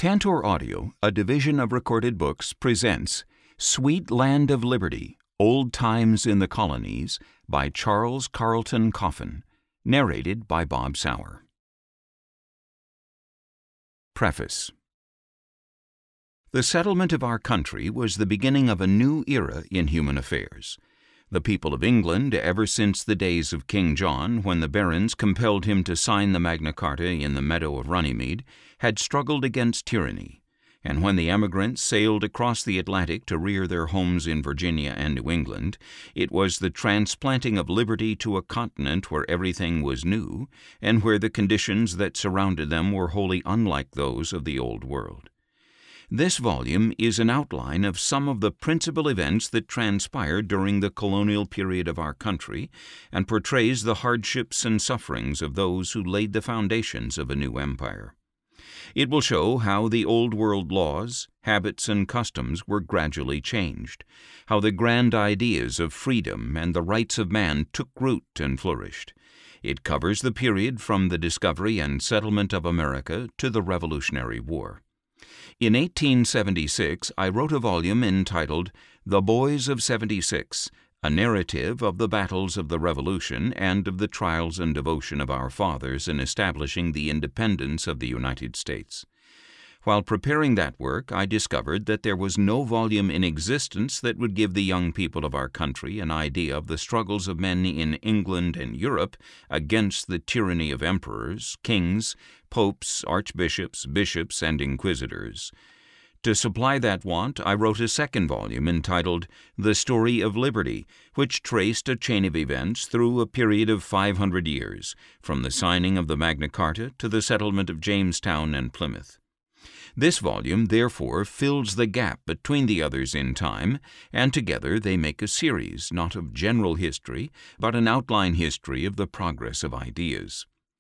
Cantor Audio, a division of Recorded Books, presents Sweet Land of Liberty, Old Times in the Colonies by Charles Carleton Coffin, narrated by Bob Souer. Preface. The settlement of our country was the beginning of a new era in human affairs. The people of England, ever since the days of King John, when the barons compelled him to sign the Magna Carta in the meadow of Runnymede, had struggled against tyranny, and when the emigrants sailed across the Atlantic to rear their homes in Virginia and New England, it was the transplanting of liberty to a continent where everything was new, and where the conditions that surrounded them were wholly unlike those of the Old World. This volume is an outline of some of the principal events that transpired during the colonial period of our country and portrays the hardships and sufferings of those who laid the foundations of a new empire. It will show how the Old World laws, habits, and customs were gradually changed, how the grand ideas of freedom and the rights of man took root and flourished. It covers the period from the discovery and settlement of America to the Revolutionary War. In 1876, I wrote a volume entitled The Boys of '76, a narrative of the battles of the Revolution and of the trials and devotion of our fathers in establishing the independence of the United States. While preparing that work, I discovered that there was no volume in existence that would give the young people of our country an idea of the struggles of men in England and Europe against the tyranny of emperors, kings, popes, archbishops, bishops, and inquisitors. To supply that want, I wrote a second volume entitled The Story of Liberty, which traced a chain of events through a period of 500 years, from the signing of the Magna Carta to the settlement of Jamestown and Plymouth. This volume, therefore, fills the gap between the others in time, and together they make a series, not of general history, but an outline history of the progress of ideas.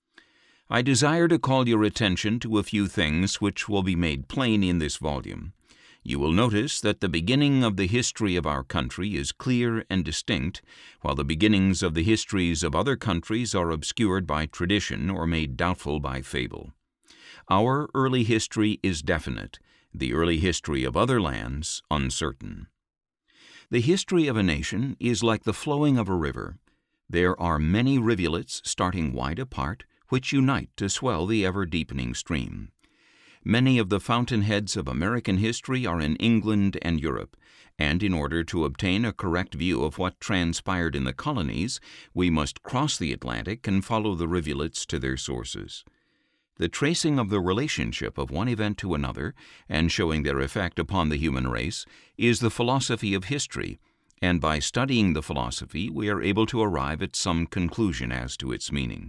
I desire to call your attention to a few things which will be made plain in this volume. You will notice that the beginning of the history of our country is clear and distinct, while the beginnings of the histories of other countries are obscured by tradition or made doubtful by fable. Our early history is definite, the early history of other lands uncertain. The history of a nation is like the flowing of a river. There are many rivulets starting wide apart, which unite to swell the ever-deepening stream. Many of the fountainheads of American history are in England and Europe, and in order to obtain a correct view of what transpired in the colonies, we must cross the Atlantic and follow the rivulets to their sources. The tracing of the relationship of one event to another, and showing their effect upon the human race, is the philosophy of history, and by studying the philosophy we are able to arrive at some conclusion as to its meaning.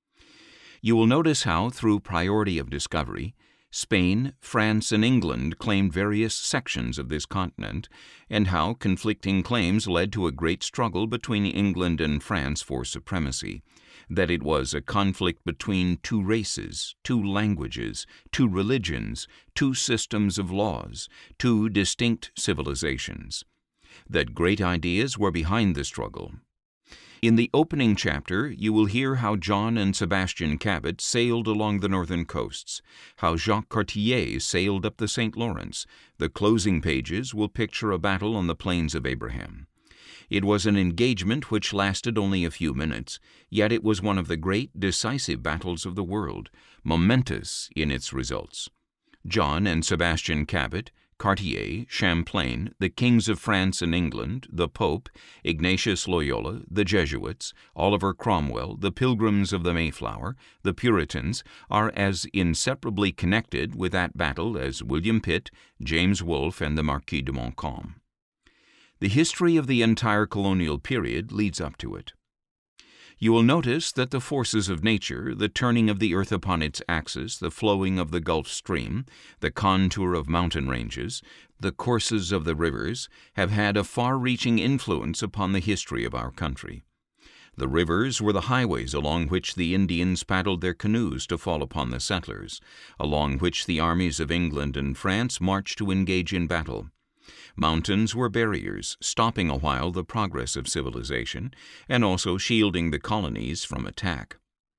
You will notice how, through priority of discovery, Spain, France, and England claimed various sections of this continent, and how conflicting claims led to a great struggle between England and France for supremacy, that it was a conflict between two races, two languages, two religions, two systems of laws, two distinct civilizations, that great ideas were behind the struggle. In the opening chapter, you will hear how John and Sebastian Cabot sailed along the northern coasts, how Jacques Cartier sailed up the St. Lawrence. The closing pages will picture a battle on the Plains of Abraham. It was an engagement which lasted only a few minutes, yet it was one of the great decisive battles of the world, momentous in its results. John and Sebastian Cabot, Cartier, Champlain, the kings of France and England, the Pope, Ignatius Loyola, the Jesuits, Oliver Cromwell, the Pilgrims of the Mayflower, the Puritans, are as inseparably connected with that battle as William Pitt, James Wolfe, and the Marquis de Montcalm. The history of the entire colonial period leads up to it. You will notice that the forces of nature, the turning of the earth upon its axis, the flowing of the Gulf Stream, the contour of mountain ranges, the courses of the rivers, have had a far-reaching influence upon the history of our country. The rivers were the highways along which the Indians paddled their canoes to fall upon the settlers, along which the armies of England and France marched to engage in battle. Mountains were barriers, stopping a while the progress of civilization, and also shielding the colonies from attack.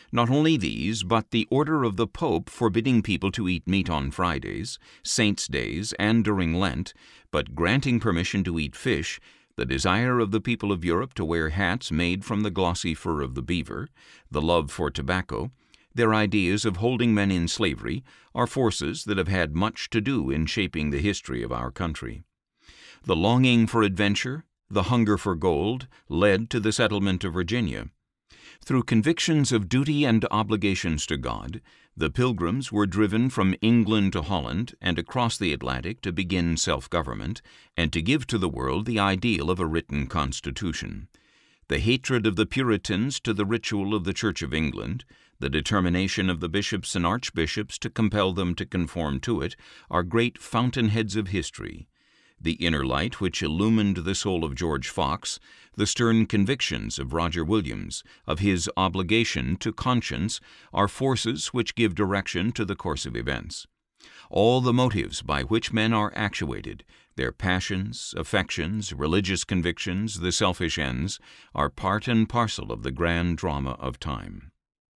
Not only these, but the order of the Pope forbidding people to eat meat on Fridays, saints' days, and during Lent, but granting permission to eat fish, the desire of the people of Europe to wear hats made from the glossy fur of the beaver, the love for tobacco, their ideas of holding men in slavery, are forces that have had much to do in shaping the history of our country. The longing for adventure, the hunger for gold, led to the settlement of Virginia. Through convictions of duty and obligations to God, the Pilgrims were driven from England to Holland and across the Atlantic to begin self-government and to give to the world the ideal of a written constitution. The hatred of the Puritans to the ritual of the Church of England, the determination of the bishops and archbishops to compel them to conform to it, are great fountainheads of history. The inner light which illumined the soul of George Fox, the stern convictions of Roger Williams, of his obligation to conscience, are forces which give direction to the course of events. All the motives by which men are actuated, their passions, affections, religious convictions, the selfish ends, are part and parcel of the grand drama of time.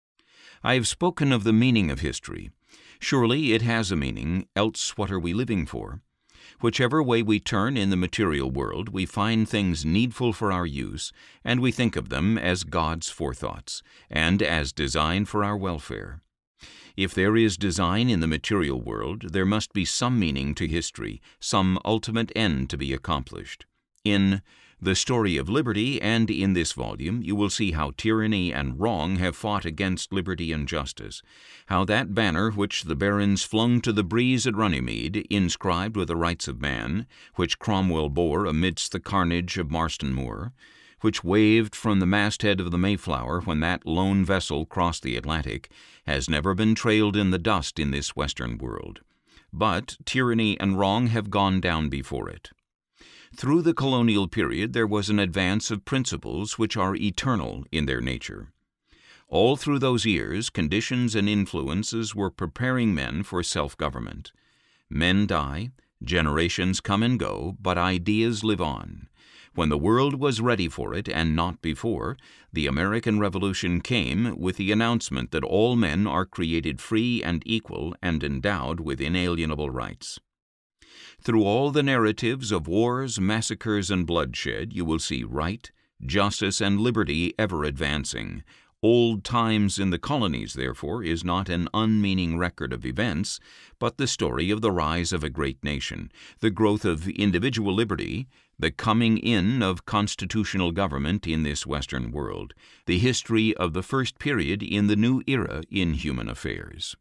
I have spoken of the meaning of history. Surely it has a meaning, else what are we living for? Whichever way we turn in the material world, we find things needful for our use, and we think of them as God's forethoughts, and as design for our welfare. If there is design in the material world, there must be some meaning to history, some ultimate end to be accomplished. In The Story of Liberty, and in this volume, you will see how tyranny and wrong have fought against liberty and justice, how that banner which the barons flung to the breeze at Runnymede, inscribed with the rights of man, which Cromwell bore amidst the carnage of Marston Moor, which waved from the masthead of the Mayflower when that lone vessel crossed the Atlantic, has never been trailed in the dust in this Western world. But tyranny and wrong have gone down before it. Through the colonial period there was an advance of principles which are eternal in their nature. All through those years, conditions and influences were preparing men for self-government. Men die, generations come and go, but ideas live on. When the world was ready for it, and not before, the American Revolution came with the announcement that all men are created free and equal and endowed with inalienable rights. Through all the narratives of wars, massacres, and bloodshed, you will see right, justice, and liberty ever advancing. Old Times in the Colonies, therefore, is not an unmeaning record of events, but the story of the rise of a great nation, the growth of individual liberty, the coming in of constitutional government in this Western world, the history of the first period in the new era in human affairs.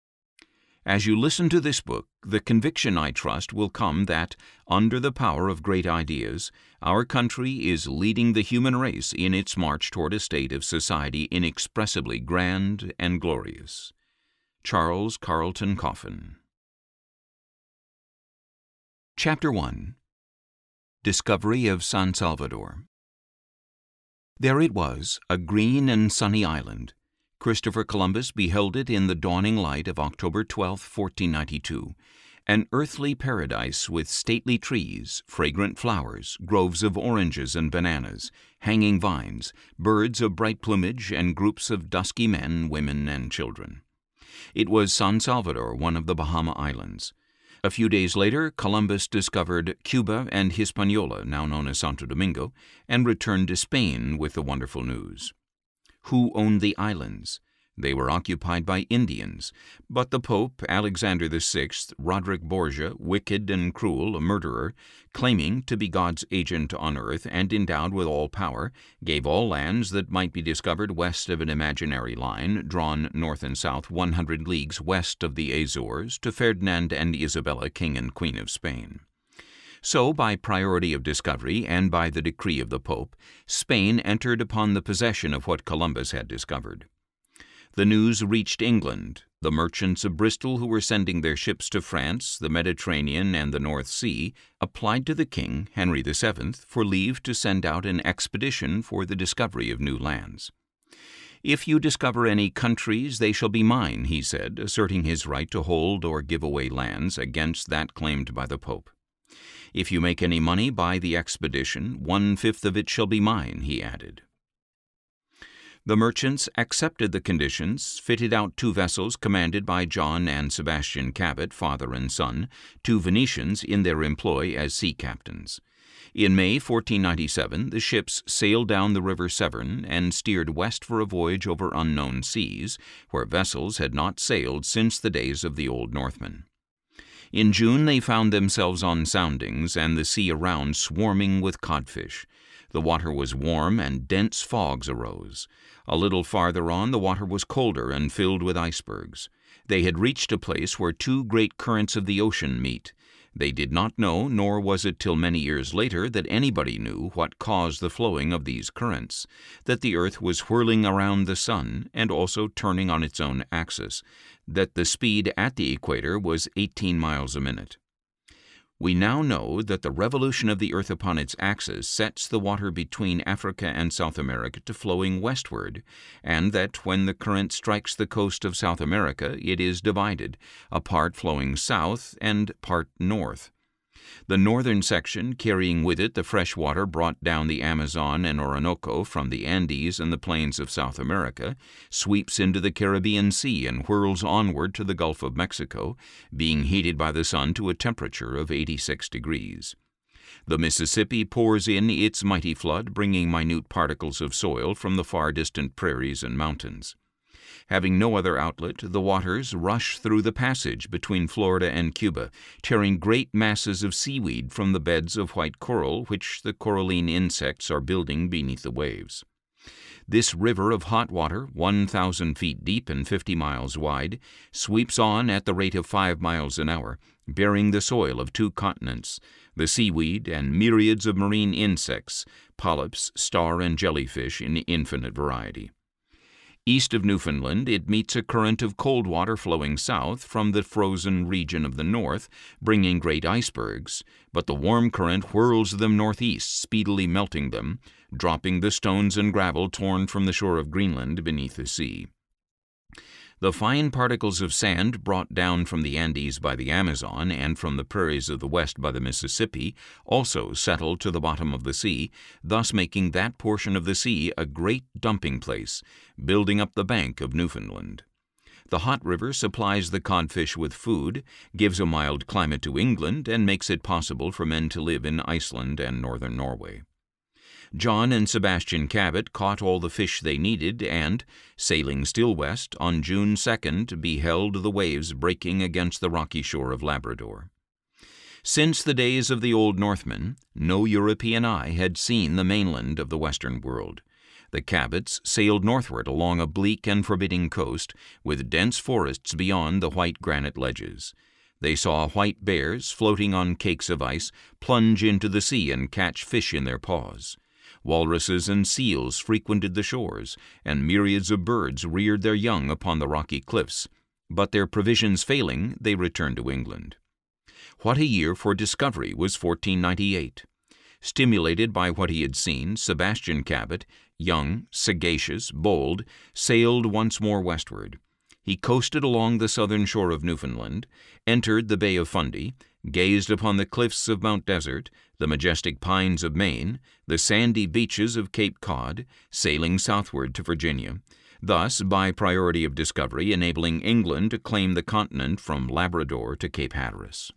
As you listen to this book, the conviction, I trust, will come that, under the power of great ideas, our country is leading the human race in its march toward a state of society inexpressibly grand and glorious. Charles Carleton Coffin. Chapter 1. Discovery of San Salvador. There it was, a green and sunny island. Christopher Columbus beheld it in the dawning light of October 12, 1492, an earthly paradise with stately trees, fragrant flowers, groves of oranges and bananas, hanging vines, birds of bright plumage, and groups of dusky men, women, and children. It was San Salvador, one of the Bahama Islands. A few days later, Columbus discovered Cuba and Hispaniola, now known as Santo Domingo, and returned to Spain with the wonderful news. Who owned the islands? They were occupied by Indians, but the Pope, Alexander VI, Roderick Borgia, wicked and cruel, a murderer, claiming to be God's agent on earth and endowed with all power, gave all lands that might be discovered west of an imaginary line, drawn north and south 100 leagues west of the Azores, to Ferdinand and Isabella, King and Queen of Spain. So, by priority of discovery and by the decree of the Pope, Spain entered upon the possession of what Columbus had discovered. The news reached England. The merchants of Bristol who were sending their ships to France, the Mediterranean, and the North Sea applied to the king, Henry VII, for leave to send out an expedition for the discovery of new lands. "If you discover any countries, they shall be mine," he said, asserting his right to hold or give away lands against that claimed by the Pope. "If you make any money by the expedition, 1/5 of it shall be mine," he added. The merchants accepted the conditions, fitted out 2 vessels commanded by John and Sebastian Cabot, father and son, 2 Venetians in their employ as sea captains. In May 1497, the ships sailed down the river Severn and steered west for a voyage over unknown seas, where vessels had not sailed since the days of the old Northmen. In June they found themselves on soundings and the sea around swarming with codfish. The water was warm and dense fogs arose. A little farther on the water was colder and filled with icebergs. They had reached a place where 2 great currents of the ocean meet. They did not know, nor was it till many years later that anybody knew what caused the flowing of these currents, that the earth was whirling around the sun and also turning on its own axis, that the speed at the equator was 18 miles a minute. We now know that the revolution of the earth upon its axis sets the water between Africa and South America to flowing westward, and that when the current strikes the coast of South America, it is divided, a part flowing south and part north. The northern section, carrying with it the fresh water brought down the Amazon and Orinoco from the Andes and the plains of South America, sweeps into the Caribbean Sea and whirls onward to the Gulf of Mexico, being heated by the sun to a temperature of 86 degrees. The Mississippi pours in its mighty flood, bringing minute particles of soil from the far distant prairies and mountains. Having no other outlet, the waters rush through the passage between Florida and Cuba, tearing great masses of seaweed from the beds of white coral which the coralline insects are building beneath the waves. This river of hot water, 1,000 feet deep and 50 miles wide, sweeps on at the rate of 5 miles an hour, bearing the soil of 2 continents, the seaweed and myriads of marine insects, polyps, star and jellyfish in infinite variety. East of Newfoundland, it meets a current of cold water flowing south from the frozen region of the north, bringing great icebergs, but the warm current whirls them northeast, speedily melting them, dropping the stones and gravel torn from the shore of Greenland beneath the sea. The fine particles of sand brought down from the Andes by the Amazon and from the prairies of the west by the Mississippi also settle to the bottom of the sea, thus making that portion of the sea a great dumping place, building up the bank of Newfoundland. The hot river supplies the codfish with food, gives a mild climate to England, and makes it possible for men to live in Iceland and northern Norway. John and Sebastian Cabot caught all the fish they needed and, sailing still west, on June 2nd beheld the waves breaking against the rocky shore of Labrador. Since the days of the old Northmen, no European eye had seen the mainland of the western world. The Cabots sailed northward along a bleak and forbidding coast, with dense forests beyond the white granite ledges. They saw white bears, floating on cakes of ice, plunge into the sea and catch fish in their paws. Walruses and seals frequented the shores, and myriads of birds reared their young upon the rocky cliffs. But their provisions failing, they returned to England. What a year for discovery was 1498. Stimulated by what he had seen, Sebastian Cabot, young, sagacious, bold, sailed once more westward. He coasted along the southern shore of Newfoundland, entered the Bay of Fundy, gazed upon the cliffs of Mount Desert, the majestic pines of Maine, the sandy beaches of Cape Cod, sailing southward to Virginia, thus, by priority of discovery, enabling England to claim the continent from Labrador to Cape Hatteras.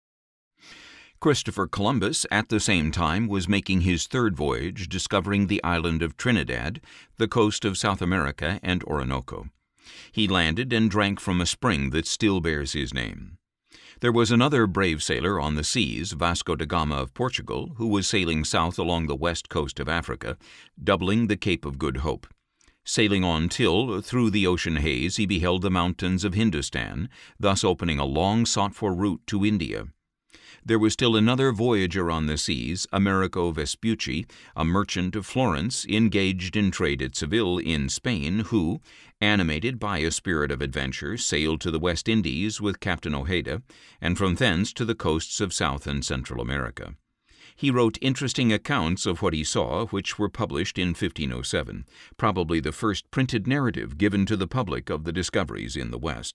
Christopher Columbus, at the same time, was making his 3rd voyage, discovering the island of Trinidad, the coast of South America, and Orinoco. He landed and drank from a spring that still bears his name. There was another brave sailor on the seas, Vasco da Gama of Portugal, who was sailing south along the west coast of Africa, doubling the Cape of Good Hope. Sailing on till, through the ocean haze, he beheld the mountains of Hindustan, thus opening a long-sought-for route to India. There was still another voyager on the seas, Amerigo Vespucci, a merchant of Florence, engaged in trade at Seville in Spain, who, animated by a spirit of adventure, sailed to the West Indies with Captain Ojeda, and from thence to the coasts of South and Central America. He wrote interesting accounts of what he saw, which were published in 1507, probably the first printed narrative given to the public of the discoveries in the West.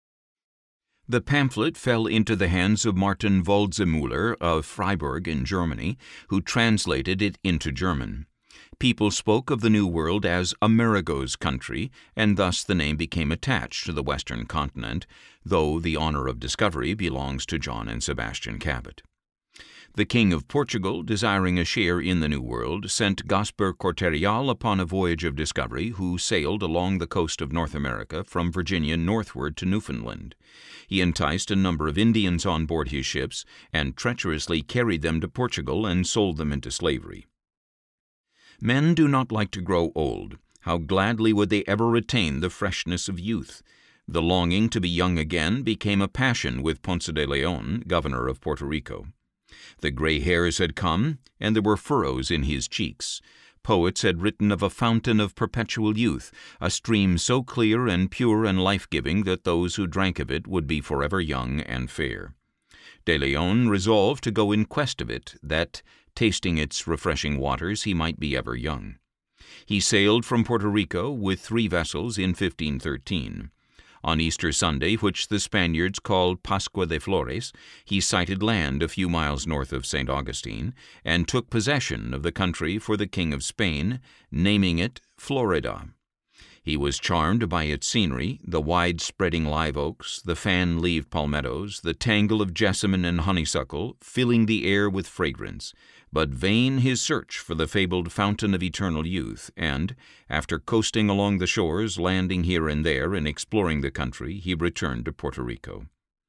The pamphlet fell into the hands of Martin Waldseemüller of Freiburg in Germany, who translated it into German. People spoke of the New World as Amerigo's country, and thus the name became attached to the western continent, though the honor of discovery belongs to John and Sebastian Cabot. The King of Portugal, desiring a share in the New World, sent Gaspar Cortereal upon a voyage of discovery, who sailed along the coast of North America from Virginia northward to Newfoundland. He enticed a number of Indians on board his ships and treacherously carried them to Portugal and sold them into slavery. Men do not like to grow old. How gladly would they ever retain the freshness of youth! The longing to be young again became a passion with Ponce de Leon, governor of Puerto Rico. The gray hairs had come, and there were furrows in his cheeks. Poets had written of a fountain of perpetual youth, a stream so clear and pure and life-giving that those who drank of it would be forever young and fair. De Leon resolved to go in quest of it, that, tasting its refreshing waters, he might be ever young. He sailed from Puerto Rico with 3 vessels in 1513. On Easter Sunday, which the Spaniards called Pascua de Flores, he sighted land a few miles north of St. Augustine and took possession of the country for the King of Spain, naming it Florida. He was charmed by its scenery, the wide-spreading live oaks, the fan-leaved palmettos, the tangle of jessamine and honeysuckle, filling the air with fragrance. But vain his search for the fabled fountain of eternal youth, and, after coasting along the shores, landing here and there, and exploring the country, he returned to Puerto Rico.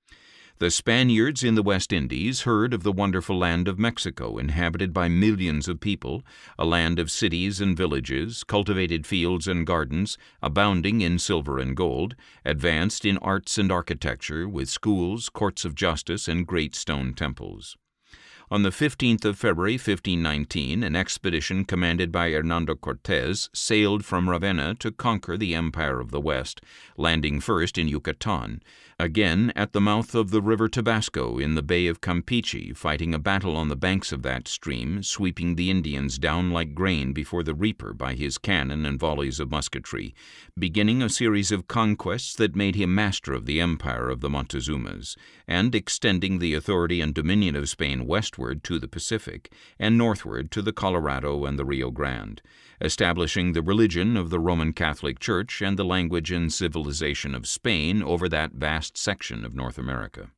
The Spaniards in the West Indies heard of the wonderful land of Mexico, inhabited by millions of people, a land of cities and villages, cultivated fields and gardens, abounding in silver and gold, advanced in arts and architecture, with schools, courts of justice, and great stone temples. On the 15th of February, 1519, an expedition commanded by Hernando Cortés sailed from Ravenna to conquer the Empire of the West, landing first in Yucatan, again at the mouth of the river Tabasco in the Bay of Campeche, fighting a battle on the banks of that stream, sweeping the Indians down like grain before the reaper by his cannon and volleys of musketry, beginning a series of conquests that made him master of the empire of the Montezumas, and extending the authority and dominion of Spain westward to the Pacific, and northward to the Colorado and the Rio Grande, establishing the religion of the Roman Catholic Church and the language and civilization of Spain over that vast section of North America.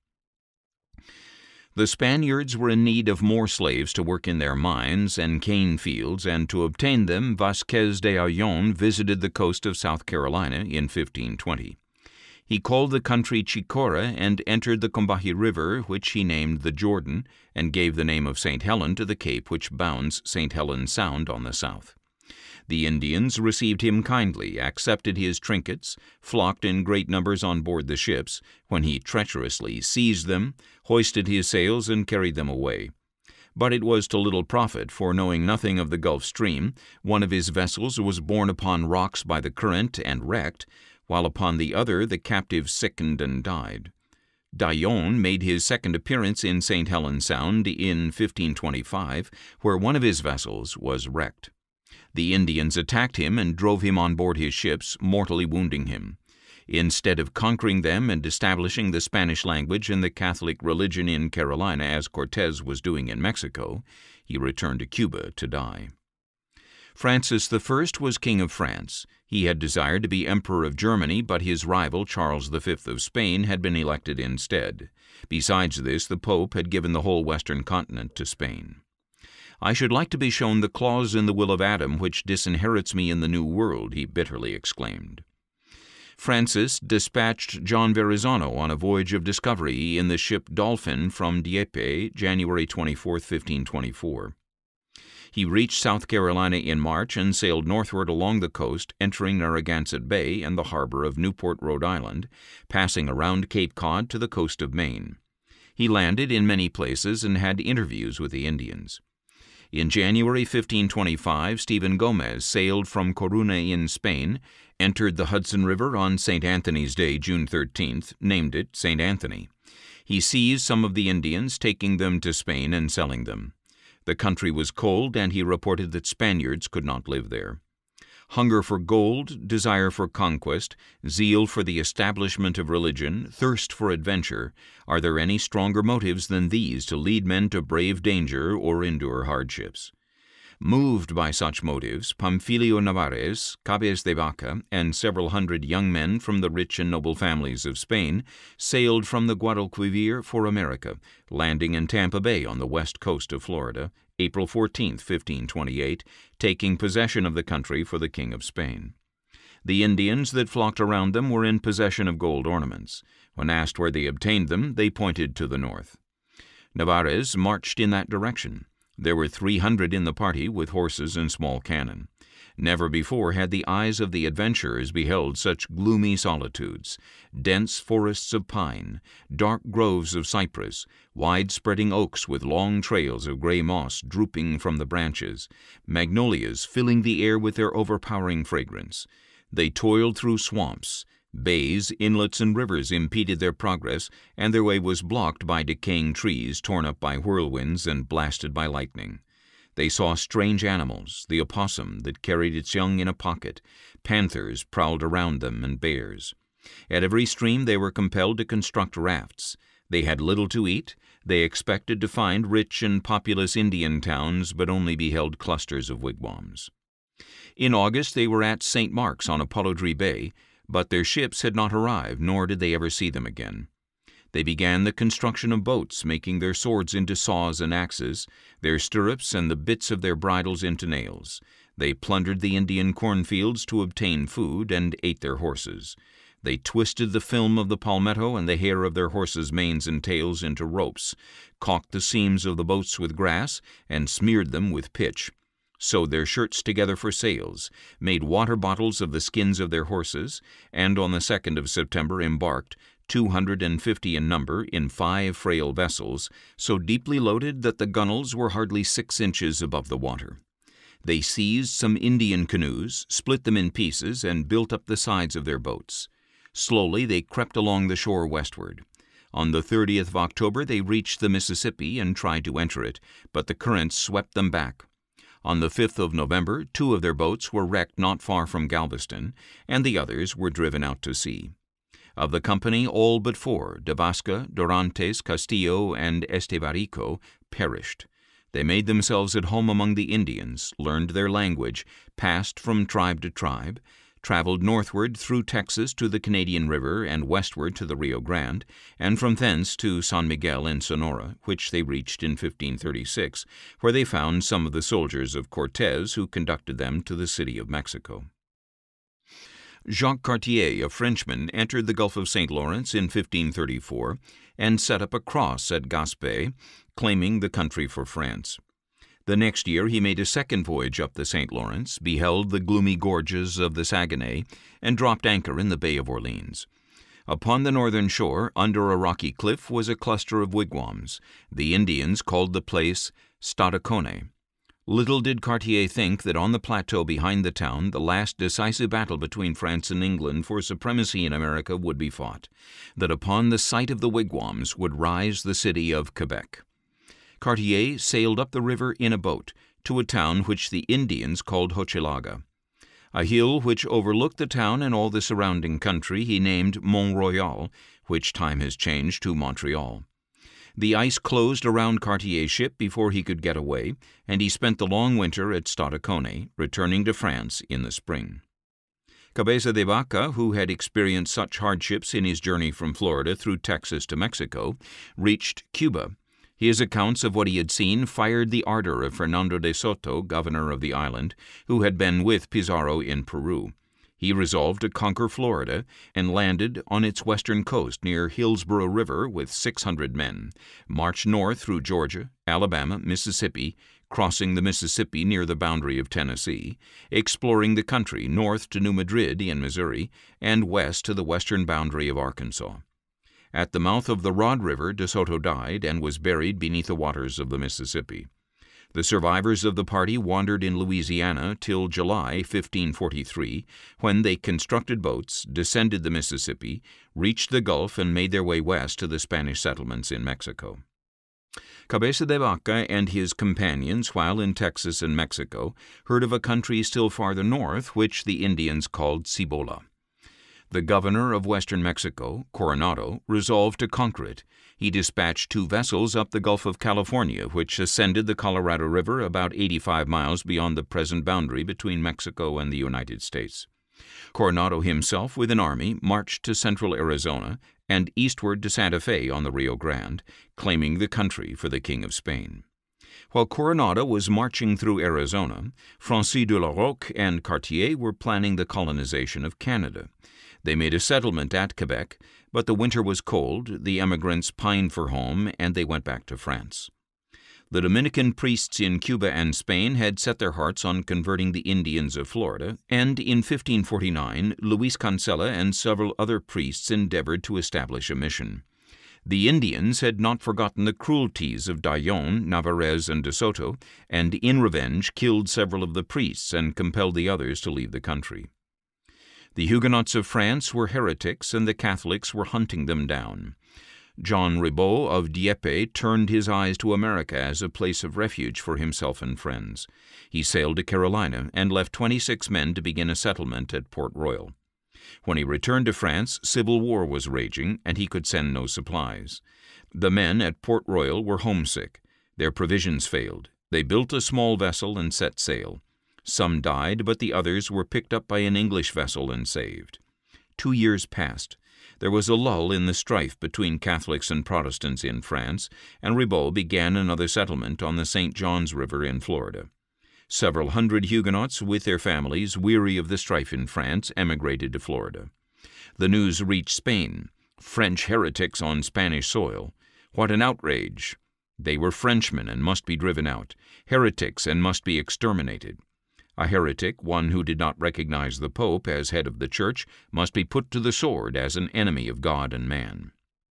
The Spaniards were in need of more slaves to work in their mines and cane fields, and to obtain them, Vasquez de Ayllon visited the coast of South Carolina in 1520. He called the country Chicora and entered the Combahee River, which he named the Jordan, and gave the name of St. Helen to the cape which bounds St. Helens Sound on the south. The Indians received him kindly, accepted his trinkets, flocked in great numbers on board the ships, when he treacherously seized them, hoisted his sails, and carried them away. But it was to little profit, for knowing nothing of the Gulf Stream, one of his vessels was borne upon rocks by the current and wrecked, while upon the other the captive sickened and died. D'Ayllon made his second appearance in St. Helens Sound in 1525, where one of his vessels was wrecked. The Indians attacked him and drove him on board his ships, mortally wounding him. Instead of conquering them and establishing the Spanish language and the Catholic religion in Carolina, as Cortés was doing in Mexico, he returned to Cuba to die. Francis I was King of France. He had desired to be Emperor of Germany, but his rival, Charles V of Spain, had been elected instead. Besides this, the Pope had given the whole western continent to Spain. "I should like to be shown the clause in the will of Adam which disinherits me in the New World," he bitterly exclaimed. Francis dispatched John Verrazano on a voyage of discovery in the ship Dolphin from Dieppe, January 24, 1524. He reached South Carolina in March and sailed northward along the coast, entering Narragansett Bay and the harbor of Newport, Rhode Island, passing around Cape Cod to the coast of Maine. He landed in many places and had interviews with the Indians. In January 1525, Stephen Gomez sailed from Corunna in Spain, entered the Hudson River on St. Anthony's Day, June 13th, named it St. Anthony. He seized some of the Indians, taking them to Spain and selling them. The country was cold, and he reported that Spaniards could not live there. Hunger for gold, desire for conquest, zeal for the establishment of religion, thirst for adventure, are there any stronger motives than these to lead men to brave danger or endure hardships? Moved by such motives, Pamfilio Narvaez, Cabeza de Vaca, and several hundred young men from the rich and noble families of Spain sailed from the Guadalquivir for America, landing in Tampa Bay on the west coast of Florida, April 14, 1528, taking possession of the country for the King of Spain. The Indians that flocked around them were in possession of gold ornaments. When asked where they obtained them, they pointed to the north. Narvaez marched in that direction. There were 300 in the party with horses and small cannon. Never before had the eyes of the adventurers beheld such gloomy solitudes, dense forests of pine, dark groves of cypress, wide-spreading oaks with long trails of gray moss drooping from the branches, magnolias filling the air with their overpowering fragrance. They toiled through swamps. Bays, inlets, and rivers impeded their progress, and their way was blocked by decaying trees torn up by whirlwinds and blasted by lightning. They saw strange animals, the opossum that carried its young in a pocket. Panthers prowled around them, and bears. At every stream they were compelled to construct rafts. They had little to eat. They expected to find rich and populous Indian towns, but only beheld clusters of wigwams. In August they were at St. Mark's on Apollodory Bay, but their ships had not arrived, nor did they ever see them again. They began the construction of boats, making their swords into saws and axes, their stirrups and the bits of their bridles into nails. They plundered the Indian cornfields to obtain food, and ate their horses. They twisted the film of the palmetto and the hair of their horses' manes and tails into ropes, caulked the seams of the boats with grass, and smeared them with pitch, sewed their shirts together for sails, made water bottles of the skins of their horses, and on the 2nd of September embarked, 250 in number, in 5 frail vessels, so deeply loaded that the gunwales were hardly 6 inches above the water. They seized some Indian canoes, split them in pieces, and built up the sides of their boats. Slowly they crept along the shore westward. On the 30th of October they reached the Mississippi and tried to enter it, but the currents swept them back. On the 5th of November, 2 of their boats were wrecked not far from Galveston, and the others were driven out to sea. Of the company, all but 4, de Vasca, Dorantes, Castillo, and Estevarico, perished. They made themselves at home among the Indians, learned their language, passed from tribe to tribe, traveled northward through Texas to the Canadian River and westward to the Rio Grande, and from thence to San Miguel in Sonora, which they reached in 1536, where they found some of the soldiers of Cortes who conducted them to the city of Mexico. Jacques Cartier, a Frenchman, entered the Gulf of St. Lawrence in 1534 and set up a cross at Gaspé, claiming the country for France. The next year he made a second voyage up the St. Lawrence, beheld the gloomy gorges of the Saguenay, and dropped anchor in the Bay of Orleans. Upon the northern shore, under a rocky cliff, was a cluster of wigwams. The Indians called the place Stadacone. Little did Cartier think that on the plateau behind the town the last decisive battle between France and England for supremacy in America would be fought, that upon the site of the wigwams would rise the city of Quebec. Cartier sailed up the river in a boat to a town which the Indians called Hochelaga. A hill which overlooked the town and all the surrounding country he named Mont Royal, which time has changed to Montreal. The ice closed around Cartier's ship before he could get away, and he spent the long winter at Stadacone, returning to France in the spring. Cabeza de Vaca, who had experienced such hardships in his journey from Florida through Texas to Mexico, reached Cuba. His accounts of what he had seen fired the ardor of Fernando de Soto, governor of the island, who had been with Pizarro in Peru. He resolved to conquer Florida and landed on its western coast near Hillsborough River with 600 men, marched north through Georgia, Alabama, Mississippi, crossing the Mississippi near the boundary of Tennessee, exploring the country north to New Madrid in Missouri, and west to the western boundary of Arkansas. At the mouth of the Rod River, De Soto died and was buried beneath the waters of the Mississippi. The survivors of the party wandered in Louisiana till July 1543, when they constructed boats, descended the Mississippi, reached the Gulf, and made their way west to the Spanish settlements in Mexico. Cabeza de Vaca and his companions, while in Texas and Mexico, heard of a country still farther north which the Indians called Cibola. The governor of western Mexico, Coronado, resolved to conquer it. He dispatched 2 vessels up the Gulf of California, which ascended the Colorado River about 85 miles beyond the present boundary between Mexico and the United States. Coronado himself, with an army, marched to central Arizona and eastward to Santa Fe on the Rio Grande, claiming the country for the King of Spain. While Coronado was marching through Arizona, Francis de la Roque and Cartier were planning the colonization of Canada. They made a settlement at Quebec, but the winter was cold, the emigrants pined for home, and they went back to France. The Dominican priests in Cuba and Spain had set their hearts on converting the Indians of Florida, and in 1549 Luis Cancela and several other priests endeavored to establish a mission. The Indians had not forgotten the cruelties of Daillon, Navarrete, and De Soto, and in revenge killed several of the priests and compelled the others to leave the country. The Huguenots of France were heretics, and the Catholics were hunting them down. John Ribault of Dieppe turned his eyes to America as a place of refuge for himself and friends. He sailed to Carolina and left 26 men to begin a settlement at Port Royal. When he returned to France, civil war was raging, and he could send no supplies. The men at Port Royal were homesick. Their provisions failed. They built a small vessel and set sail. Some died, but the others were picked up by an English vessel and saved. 2 years passed. There was a lull in the strife between Catholics and Protestants in France, and Ribault began another settlement on the St. Johns River in Florida. Several hundred Huguenots with their families, weary of the strife in France, emigrated to Florida. The news reached Spain. French heretics on Spanish soil. What an outrage! They were Frenchmen and must be driven out, heretics and must be exterminated. A heretic, one who did not recognize the Pope as head of the Church, must be put to the sword as an enemy of God and man.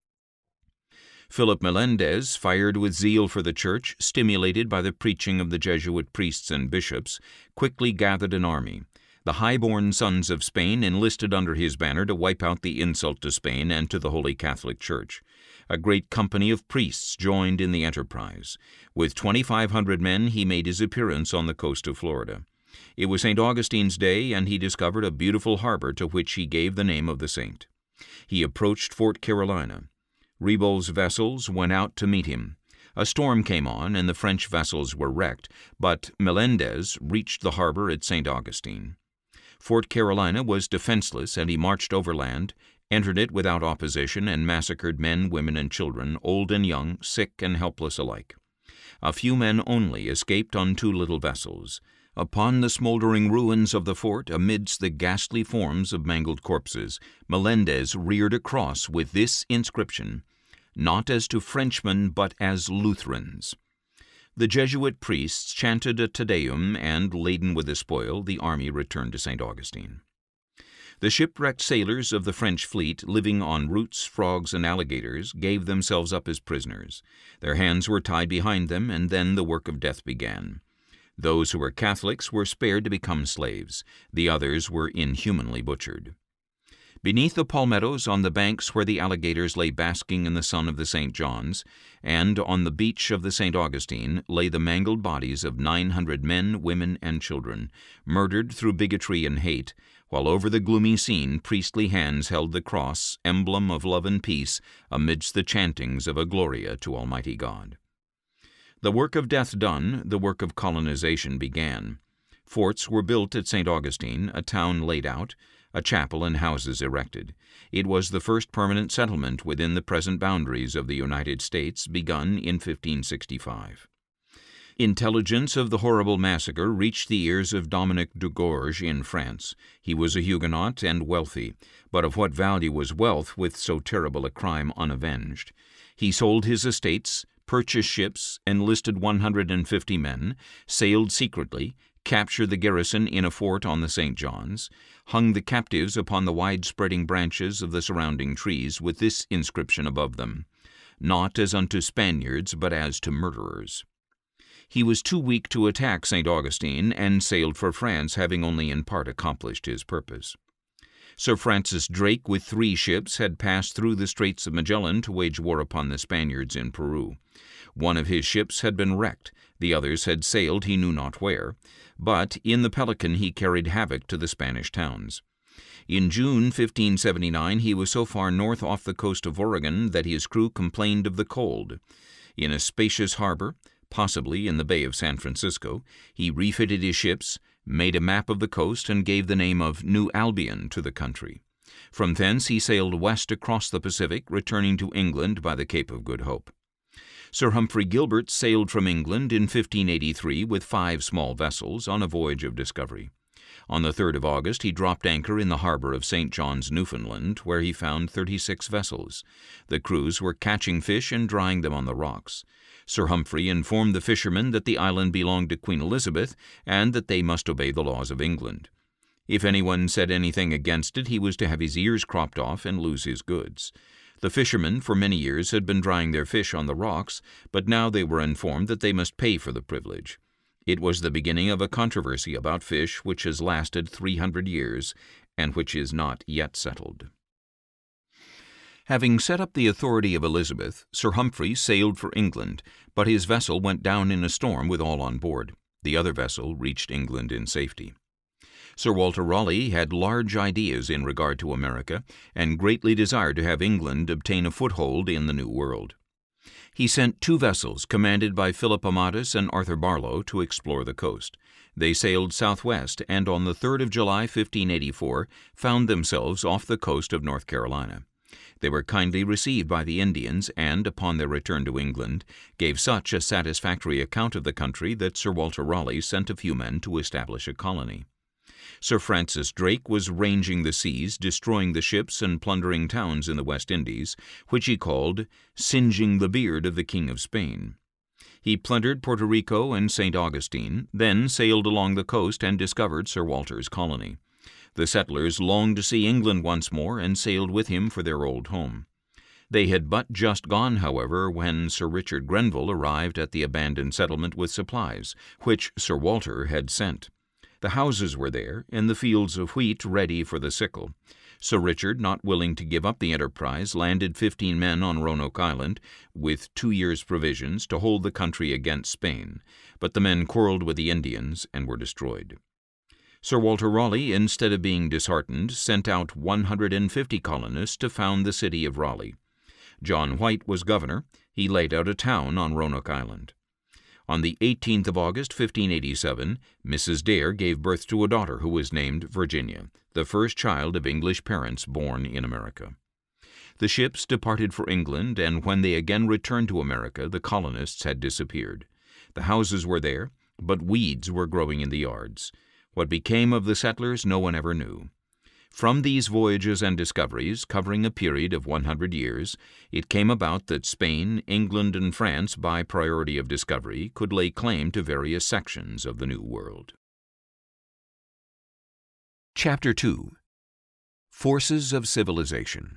Philip Melendez, fired with zeal for the Church, stimulated by the preaching of the Jesuit priests and bishops, quickly gathered an army. The high-born sons of Spain enlisted under his banner to wipe out the insult to Spain and to the Holy Catholic Church. A great company of priests joined in the enterprise. With 2,500 men, he made his appearance on the coast of Florida. It was St. Augustine's Day, and he discovered a beautiful harbor to which he gave the name of the saint. He approached Fort Carolina. Ribault's vessels went out to meet him. A storm came on, and the French vessels were wrecked, but Melendez reached the harbor at St. Augustine. Fort Carolina was defenseless, and he marched overland, entered it without opposition, and massacred men, women, and children, old and young, sick and helpless alike. A few men only escaped on 2 little vessels. Upon the smoldering ruins of the fort, amidst the ghastly forms of mangled corpses, Melendez reared a cross with this inscription, "Not as to Frenchmen, but as Lutherans." The Jesuit priests chanted a Te Deum, and, laden with the spoil, the army returned to St. Augustine. The shipwrecked sailors of the French fleet, living on roots, frogs, and alligators, gave themselves up as prisoners. Their hands were tied behind them, and then the work of death began. Those who were Catholics were spared to become slaves. The others were inhumanly butchered. Beneath the palmettos on the banks where the alligators lay basking in the sun of the St. John's, and on the beach of the St. Augustine, lay the mangled bodies of 900 men, women, and children, murdered through bigotry and hate, while over the gloomy scene priestly hands held the cross, emblem of love and peace, amidst the chantings of a Gloria to Almighty God. The work of death done, the work of colonization began. Forts were built at St. Augustine, a town laid out, a chapel and houses erected. It was the first permanent settlement within the present boundaries of the United States, begun in 1565. Intelligence of the horrible massacre reached the ears of Dominic de Gourges in France. He was a Huguenot and wealthy, but of what value was wealth with so terrible a crime unavenged? He sold his estates, purchased ships, enlisted 150 men, sailed secretly, captured the garrison in a fort on the St. John's, hung the captives upon the wide-spreading branches of the surrounding trees with this inscription above them, "Not as unto Spaniards, but as to murderers." He was too weak to attack St. Augustine and sailed for France, having only in part accomplished his purpose. Sir Francis Drake, with 3 ships, had passed through the Straits of Magellan to wage war upon the Spaniards in Peru. One of his ships had been wrecked, the others had sailed he knew not where, but in the Pelican he carried havoc to the Spanish towns. In June 1579 he was so far north off the coast of Oregon that his crew complained of the cold. In a spacious harbor, possibly in the Bay of San Francisco, he refitted his ships, made a map of the coast, and gave the name of New Albion to the country. From thence he sailed west across the Pacific, returning to England by the Cape of Good Hope. Sir Humphrey Gilbert sailed from England in 1583 with 5 small vessels on a voyage of discovery. On the 3rd of August he dropped anchor in the harbor of St. John's, Newfoundland, where he found 36 vessels. The crews were catching fish and drying them on the rocks. Sir Humphrey informed the fishermen that the island belonged to Queen Elizabeth and that they must obey the laws of England. If anyone said anything against it, he was to have his ears cropped off and lose his goods. The fishermen for many years had been drying their fish on the rocks, but now they were informed that they must pay for the privilege. It was the beginning of a controversy about fish which has lasted 300 years and which is not yet settled. Having set up the authority of Elizabeth, Sir Humphrey sailed for England, but his vessel went down in a storm with all on board. The other vessel reached England in safety. Sir Walter Raleigh had large ideas in regard to America and greatly desired to have England obtain a foothold in the New World. He sent 2 vessels commanded by Philip Amadis and Arthur Barlow to explore the coast. They sailed southwest and on the 3rd of July, 1584, found themselves off the coast of North Carolina. They were kindly received by the Indians and, upon their return to England, gave such a satisfactory account of the country that Sir Walter Raleigh sent a few men to establish a colony. Sir Francis Drake was ranging the seas, destroying the ships and plundering towns in the West Indies, which he called singeing the beard of the King of Spain. He plundered Puerto Rico and St. Augustine, then sailed along the coast and discovered Sir Walter's colony. The settlers longed to see England once more and sailed with him for their old home. They had but just gone, however, when Sir Richard Grenville arrived at the abandoned settlement with supplies, which Sir Walter had sent. The houses were there, and the fields of wheat ready for the sickle. Sir Richard, not willing to give up the enterprise, landed 15 men on Roanoke Island, with 2 years' provisions, to hold the country against Spain, but the men quarreled with the Indians and were destroyed. Sir Walter Raleigh, instead of being disheartened, sent out 150 colonists to found the city of Raleigh. John White was governor. He laid out a town on Roanoke Island. On the 18th of August, 1587, Mrs. Dare gave birth to a daughter who was named Virginia, the first child of English parents born in America. The ships departed for England, and when they again returned to America, the colonists had disappeared. The houses were there, but weeds were growing in the yards. What became of the settlers no one ever knew. From these voyages and discoveries, covering a period of 100 years, it came about that Spain, England, and France, by priority of discovery, could lay claim to various sections of the New World. Chapter 2. Forces of Civilization.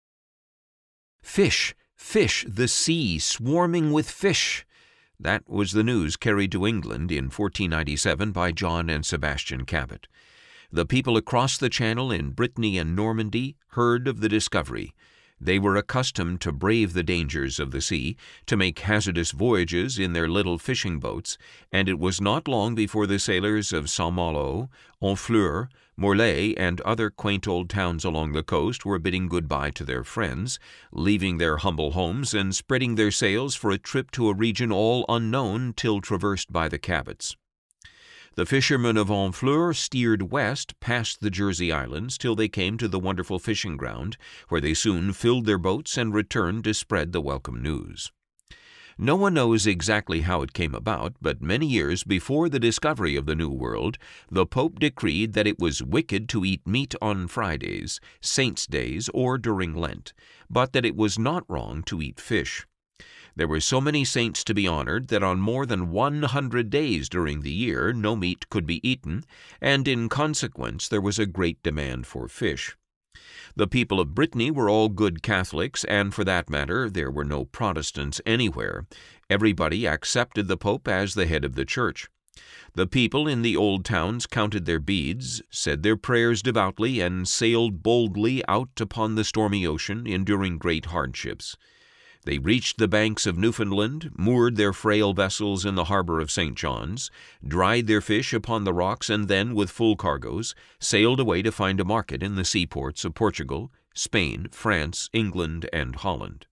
Fish, fish, the sea swarming with fish! That was the news carried to England in 1497 by John and Sebastian Cabot. The people across the Channel in Brittany and Normandy heard of the discovery. They were accustomed to brave the dangers of the sea, to make hazardous voyages in their little fishing boats, and it was not long before the sailors of Saint-Malo, Honfleur, Morlaix, and other quaint old towns along the coast were bidding goodbye to their friends, leaving their humble homes and spreading their sails for a trip to a region all unknown till traversed by the Cabots. The fishermen of Honfleur steered west past the Jersey Islands till they came to the wonderful fishing ground, where they soon filled their boats and returned to spread the welcome news. No one knows exactly how it came about, but many years before the discovery of the New World, the Pope decreed that it was wicked to eat meat on Fridays, saints' days, or during Lent, but that it was not wrong to eat fish. There were so many saints to be honored that on more than 100 days during the year no meat could be eaten, and in consequence there was a great demand for fish. The people of Brittany were all good Catholics, and for that matter there were no Protestants anywhere. Everybody accepted the Pope as the head of the Church. The people in the old towns counted their beads, said their prayers devoutly, and sailed boldly out upon the stormy ocean, enduring great hardships. They reached the banks of Newfoundland, moored their frail vessels in the harbor of St. John's, dried their fish upon the rocks, and then, with full cargoes, sailed away to find a market in the seaports of Portugal, Spain, France, England, and Holland.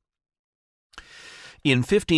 In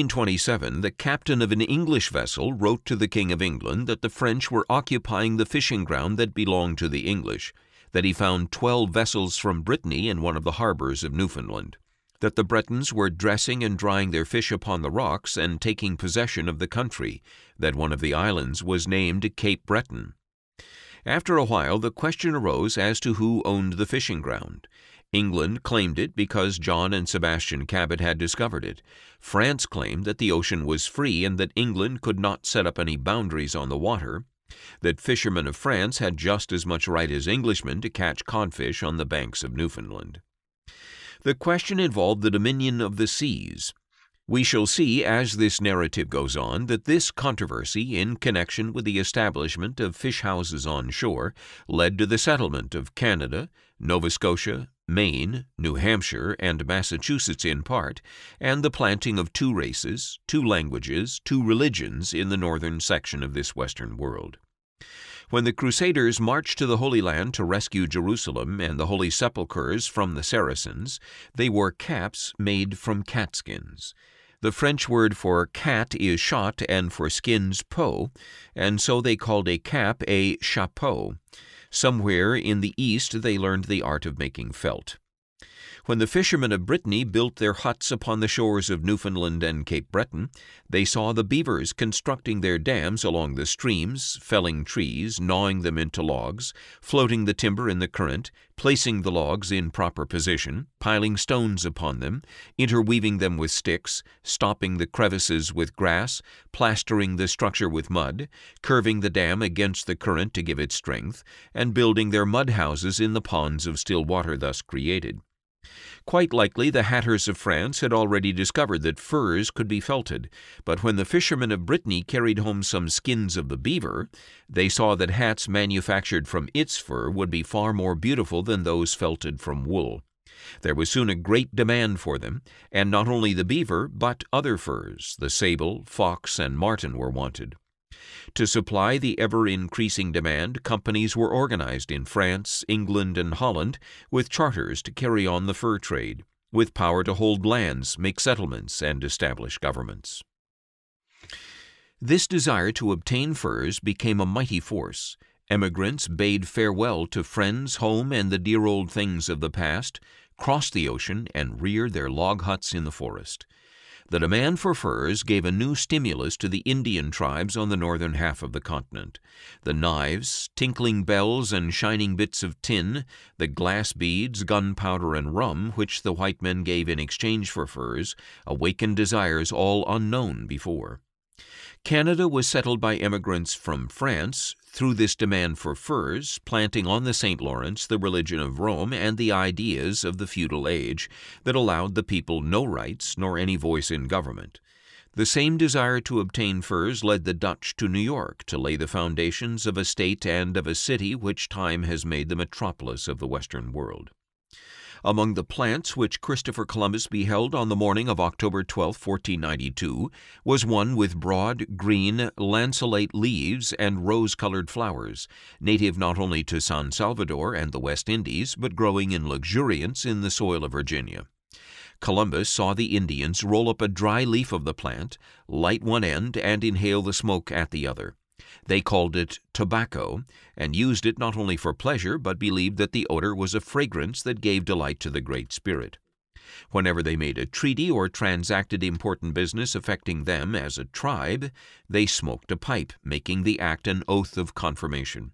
1527, the captain of an English vessel wrote to the King of England that the French were occupying the fishing ground that belonged to the English, that he found 12 vessels from Brittany in one of the harbors of Newfoundland, that the Bretons were dressing and drying their fish upon the rocks and taking possession of the country, that one of the islands was named Cape Breton. After a while, the question arose as to who owned the fishing ground. England claimed it because John and Sebastian Cabot had discovered it. France claimed that the ocean was free and that England could not set up any boundaries on the water, that fishermen of France had just as much right as Englishmen to catch codfish on the banks of Newfoundland. The question involved the dominion of the seas. We shall see as this narrative goes on that this controversy, in connection with the establishment of fish houses on shore, led to the settlement of Canada, Nova Scotia, Maine, New Hampshire, and Massachusetts in part, and the planting of 2 races, 2 languages, 2 religions in the northern section of this western world. When the Crusaders marched to the Holy Land to rescue Jerusalem and the Holy Sepulchres from the Saracens, they wore caps made from catskins. The French word for cat is chat and for skins peau, and so they called a cap a chapeau. Somewhere in the East they learned the art of making felt. When the fishermen of Brittany built their huts upon the shores of Newfoundland and Cape Breton, they saw the beavers constructing their dams along the streams, felling trees, gnawing them into logs, floating the timber in the current, placing the logs in proper position, piling stones upon them, interweaving them with sticks, stopping the crevices with grass, plastering the structure with mud, curving the dam against the current to give it strength, and building their mud houses in the ponds of still water thus created. Quite likely the hatters of France had already discovered that furs could be felted, but when the fishermen of Brittany carried home some skins of the beaver, they saw that hats manufactured from its fur would be far more beautiful than those felted from wool. There was soon a great demand for them, and not only the beaver, but other furs, the sable, fox, and marten were wanted. To supply the ever-increasing demand, companies were organized in France, England, and Holland with charters to carry on the fur trade, with power to hold lands, make settlements, and establish governments. This desire to obtain furs became a mighty force. Emigrants bade farewell to friends, home, and the dear old things of the past, crossed the ocean, and reared their log huts in the forest. The demand for furs gave a new stimulus to the Indian tribes on the northern half of the continent. The knives, tinkling bells, and shining bits of tin, the glass beads, gunpowder, and rum which the white men gave in exchange for furs, awakened desires all unknown before. Canada was settled by emigrants from France through this demand for furs, planting on the St. Lawrence the religion of Rome and the ideas of the feudal age that allowed the people no rights nor any voice in government. The same desire to obtain furs led the Dutch to New York to lay the foundations of a state and of a city which time has made the metropolis of the Western world. Among the plants which Christopher Columbus beheld on the morning of October 12, 1492, was one with broad, green, lanceolate leaves and rose-colored flowers, native not only to San Salvador and the West Indies, but growing in luxuriance in the soil of Virginia. Columbus saw the Indians roll up a dry leaf of the plant, light one end, and inhale the smoke at the other. They called it tobacco, and used it not only for pleasure, but believed that the odor was a fragrance that gave delight to the Great Spirit. Whenever they made a treaty or transacted important business affecting them as a tribe, they smoked a pipe, making the act an oath of confirmation.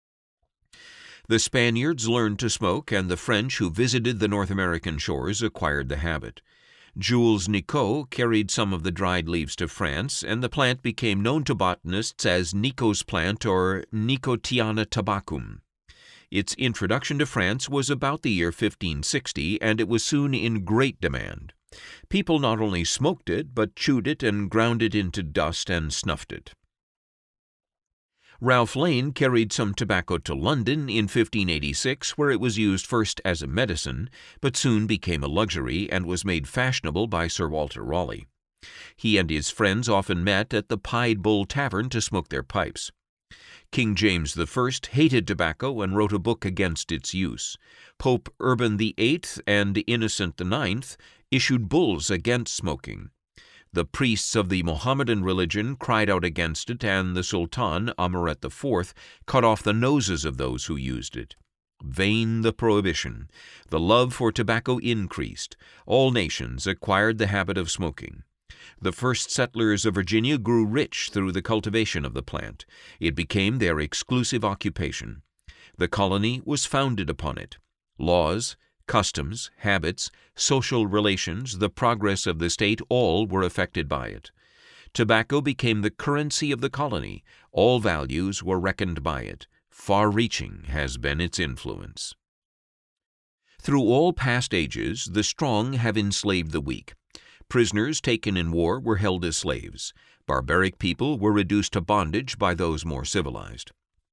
The Spaniards learned to smoke, and the French who visited the North American shores acquired the habit. Jules Nicot carried some of the dried leaves to France, and the plant became known to botanists as Nicot's plant or Nicotiana tabacum. Its introduction to France was about the year 1560, and it was soon in great demand. People not only smoked it, but chewed it and ground it into dust and snuffed it. Ralph Lane carried some tobacco to London in 1586, where it was used first as a medicine, but soon became a luxury and was made fashionable by Sir Walter Raleigh. He and his friends often met at the Pied Bull Tavern to smoke their pipes. King James I hated tobacco and wrote a book against its use. Pope Urban VIII and Innocent IX issued bulls against smoking. The priests of the Mohammedan religion cried out against it, and the Sultan, Amurath IV, cut off the noses of those who used it. Vain the prohibition. The love for tobacco increased. All nations acquired the habit of smoking. The first settlers of Virginia grew rich through the cultivation of the plant. It became their exclusive occupation. The colony was founded upon it. Laws, customs, habits, social relations, the progress of the state, all were affected by it. Tobacco became the currency of the colony. All values were reckoned by it. Far-reaching has been its influence. Through all past ages, the strong have enslaved the weak. Prisoners taken in war were held as slaves. Barbaric people were reduced to bondage by those more civilized.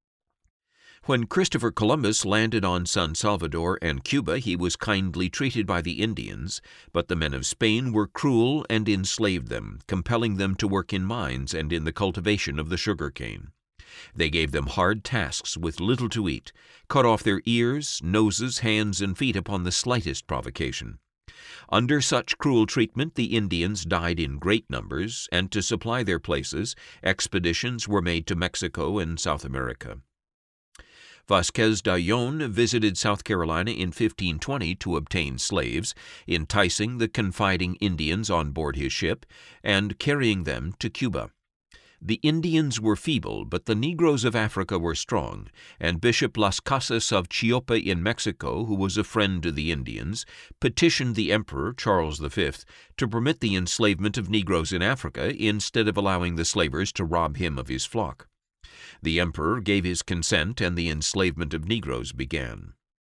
When Christopher Columbus landed on San Salvador and Cuba, he was kindly treated by the Indians, but the men of Spain were cruel and enslaved them, compelling them to work in mines and in the cultivation of the sugar cane. They gave them hard tasks with little to eat, cut off their ears, noses, hands, and feet upon the slightest provocation. Under such cruel treatment, the Indians died in great numbers, and to supply their places, expeditions were made to Mexico and South America. Vasquez de Ayllón visited South Carolina in 1520 to obtain slaves, enticing the confiding Indians on board his ship and carrying them to Cuba. The Indians were feeble, but the Negroes of Africa were strong, and Bishop Las Casas of Chiapa in Mexico, who was a friend to the Indians, petitioned the Emperor, Charles V, to permit the enslavement of Negroes in Africa instead of allowing the slavers to rob him of his flock. The emperor gave his consent, and the enslavement of Negroes began.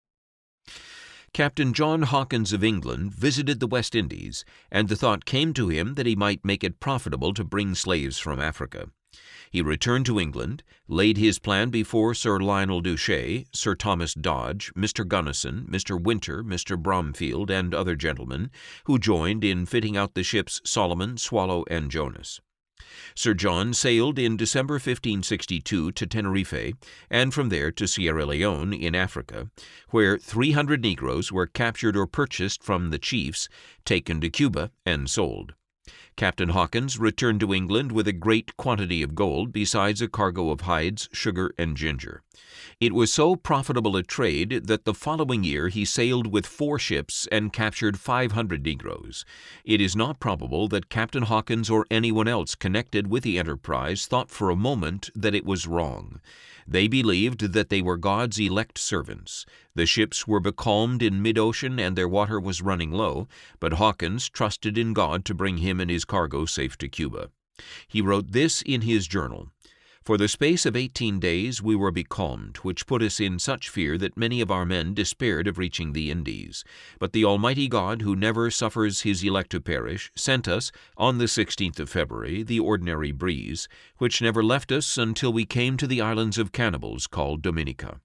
Captain John Hawkins of England visited the West Indies, and the thought came to him that he might make it profitable to bring slaves from Africa. He returned to England, laid his plan before Sir Lionel Dushay, Sir Thomas Dodge, Mr. Gunnison, Mr. Winter, Mr. Bromfield, and other gentlemen, who joined in fitting out the ships Solomon, Swallow, and Jonas. Sir John sailed in December 1562 to Tenerife, and from there to Sierra Leone in Africa, where 300 Negroes were captured or purchased from the chiefs, taken to Cuba, and sold. Captain Hawkins returned to England with a great quantity of gold, besides a cargo of hides, sugar, and ginger. It was so profitable a trade that the following year he sailed with 4 ships and captured 500 Negroes. It is not probable that Captain Hawkins or anyone else connected with the enterprise thought for a moment that it was wrong. They believed that they were God's elect servants. The ships were becalmed in mid-ocean and their water was running low, but Hawkins trusted in God to bring him and his cargo safe to Cuba. He wrote this in his journal: "For the space of 18 days we were becalmed, which put us in such fear that many of our men despaired of reaching the Indies. But the Almighty God, who never suffers his elect to perish, sent us, on the 16th of February, the ordinary breeze, which never left us until we came to the islands of cannibals called Dominica."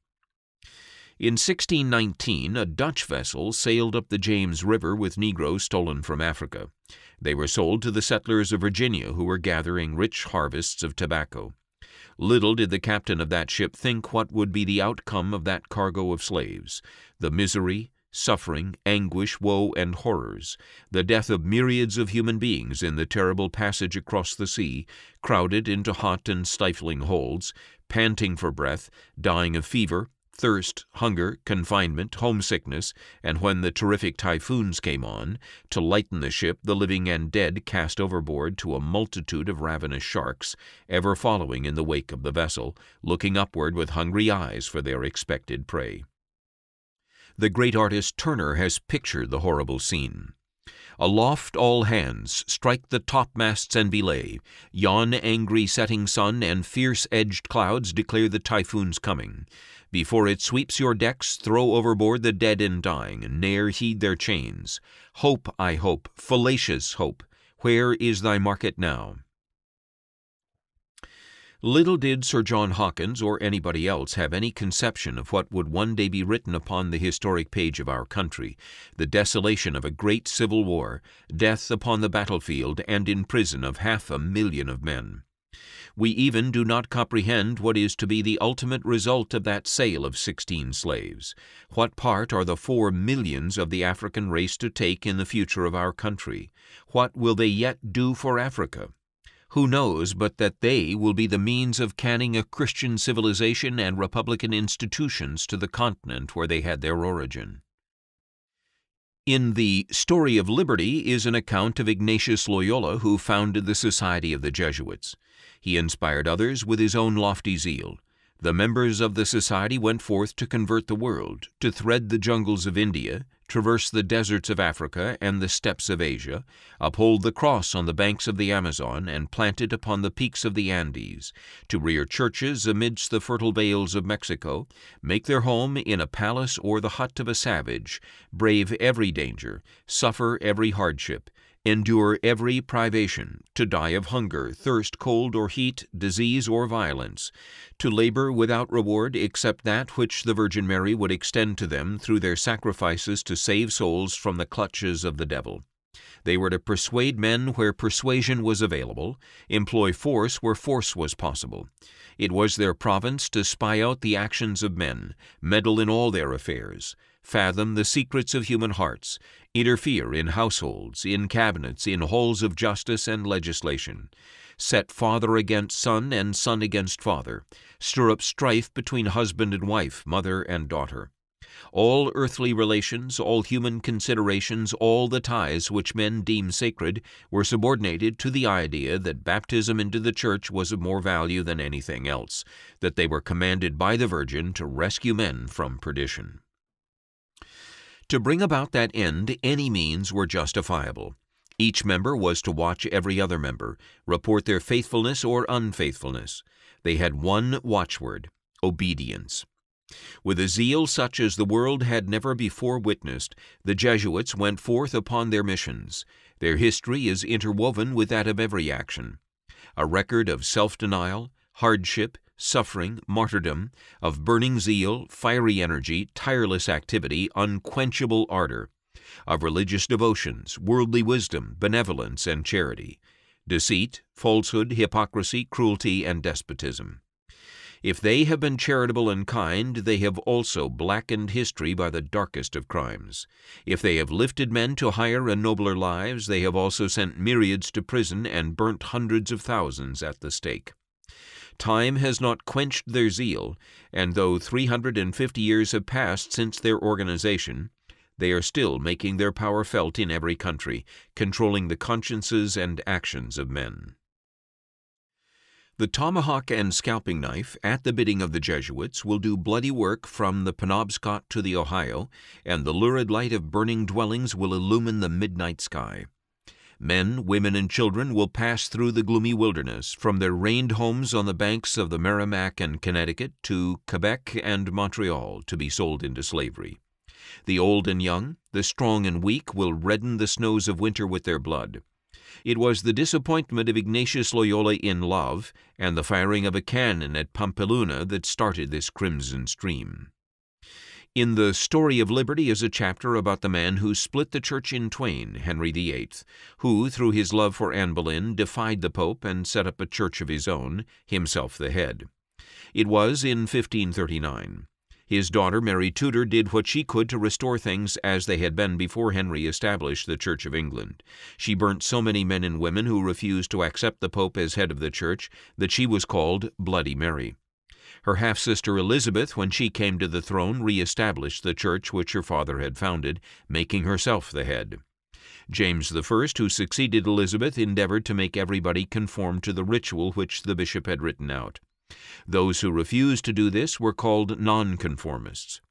In 1619, a Dutch vessel sailed up the James River with Negroes stolen from Africa. They were sold to the settlers of Virginia, who were gathering rich harvests of tobacco. Little did the captain of that ship think what would be the outcome of that cargo of slaves: the misery, suffering, anguish, woe, and horrors, the death of myriads of human beings in the terrible passage across the sea, crowded into hot and stifling holds, panting for breath, dying of fever, thirst, hunger, confinement, homesickness, and when the terrific typhoons came on, to lighten the ship, the living and dead cast overboard to a multitude of ravenous sharks, ever following in the wake of the vessel, looking upward with hungry eyes for their expected prey. The great artist Turner has pictured the horrible scene. "Aloft all hands, strike the topmasts and belay. Yon angry setting sun and fierce-edged clouds declare the typhoon's coming. Before it sweeps your decks, throw overboard the dead and dying, ne'er heed their chains. Hope, I hope, fallacious hope, where is thy market now?" Little did Sir John Hawkins or anybody else have any conception of what would one day be written upon the historic page of our country: the desolation of a great civil war, death upon the battlefield and in prison of 500,000 of men. We even do not comprehend what is to be the ultimate result of that sale of 16 slaves. What part are the 4 millions of the African race to take in the future of our country? What will they yet do for Africa? Who knows but that they will be the means of canning a Christian civilization and republican institutions to the continent where they had their origin? In the Story of Liberty is an account of Ignatius Loyola, who founded the Society of the Jesuits. He inspired others with his own lofty zeal. The members of the society went forth to convert the world, to thread the jungles of India, traverse the deserts of Africa and the steppes of Asia, uphold the cross on the banks of the Amazon and plant it upon the peaks of the Andes, to rear churches amidst the fertile vales of Mexico, make their home in a palace or the hut of a savage, brave every danger, suffer every hardship, endure every privation, to die of hunger, thirst, cold or heat, disease or violence, to labor without reward except that which the Virgin Mary would extend to them through their sacrifices to save souls from the clutches of the devil. They were to persuade men where persuasion was available, employ force where force was possible. It was their province to spy out the actions of men, meddle in all their affairs, fathom the secrets of human hearts, interfere in households, in cabinets, in halls of justice and legislation, set father against son and son against father, stir up strife between husband and wife, mother and daughter. All earthly relations, all human considerations, all the ties which men deem sacred were subordinated to the idea that baptism into the Church was of more value than anything else, that they were commanded by the Virgin to rescue men from perdition. To bring about that end, any means were justifiable. Each member was to watch every other member, report their faithfulness or unfaithfulness. They had one watchword: obedience. With a zeal such as the world had never before witnessed, the Jesuits went forth upon their missions. Their history is interwoven with that of every action. A record of self-denial, hardship, suffering, martyrdom, of burning zeal, fiery energy, tireless activity, unquenchable ardor, of religious devotions, worldly wisdom, benevolence, and charity, deceit, falsehood, hypocrisy, cruelty, and despotism. If they have been charitable and kind, they have also blackened history by the darkest of crimes. If they have lifted men to higher and nobler lives, they have also sent myriads to prison and burnt hundreds of thousands at the stake. Time has not quenched their zeal, and though 350 years have passed since their organization, they are still making their power felt in every country, controlling the consciences and actions of men. The tomahawk and scalping knife, at the bidding of the Jesuits, will do bloody work from the Penobscot to the Ohio, and the lurid light of burning dwellings will illumine the midnight sky. Men, women, and children will pass through the gloomy wilderness, from their reigned homes on the banks of the Merrimack and Connecticut to Quebec and Montreal, to be sold into slavery. The old and young, the strong and weak, will redden the snows of winter with their blood. It was the disappointment of Ignatius Loyola in love and the firing of a cannon at Pampeluna that started this crimson stream. In the Story of Liberty is a chapter about the man who split the Church in twain, Henry VIII, who, through his love for Anne Boleyn, defied the Pope and set up a church of his own, himself the head. It was in 1539. His daughter, Mary Tudor, did what she could to restore things as they had been before Henry established the Church of England. She burnt so many men and women who refused to accept the Pope as head of the Church that she was called Bloody Mary. Her half-sister Elizabeth, when she came to the throne, re-established the church which her father had founded, making herself the head. James I, who succeeded Elizabeth, endeavored to make everybody conform to the ritual which the bishop had written out. Those who refused to do this were called nonconformists.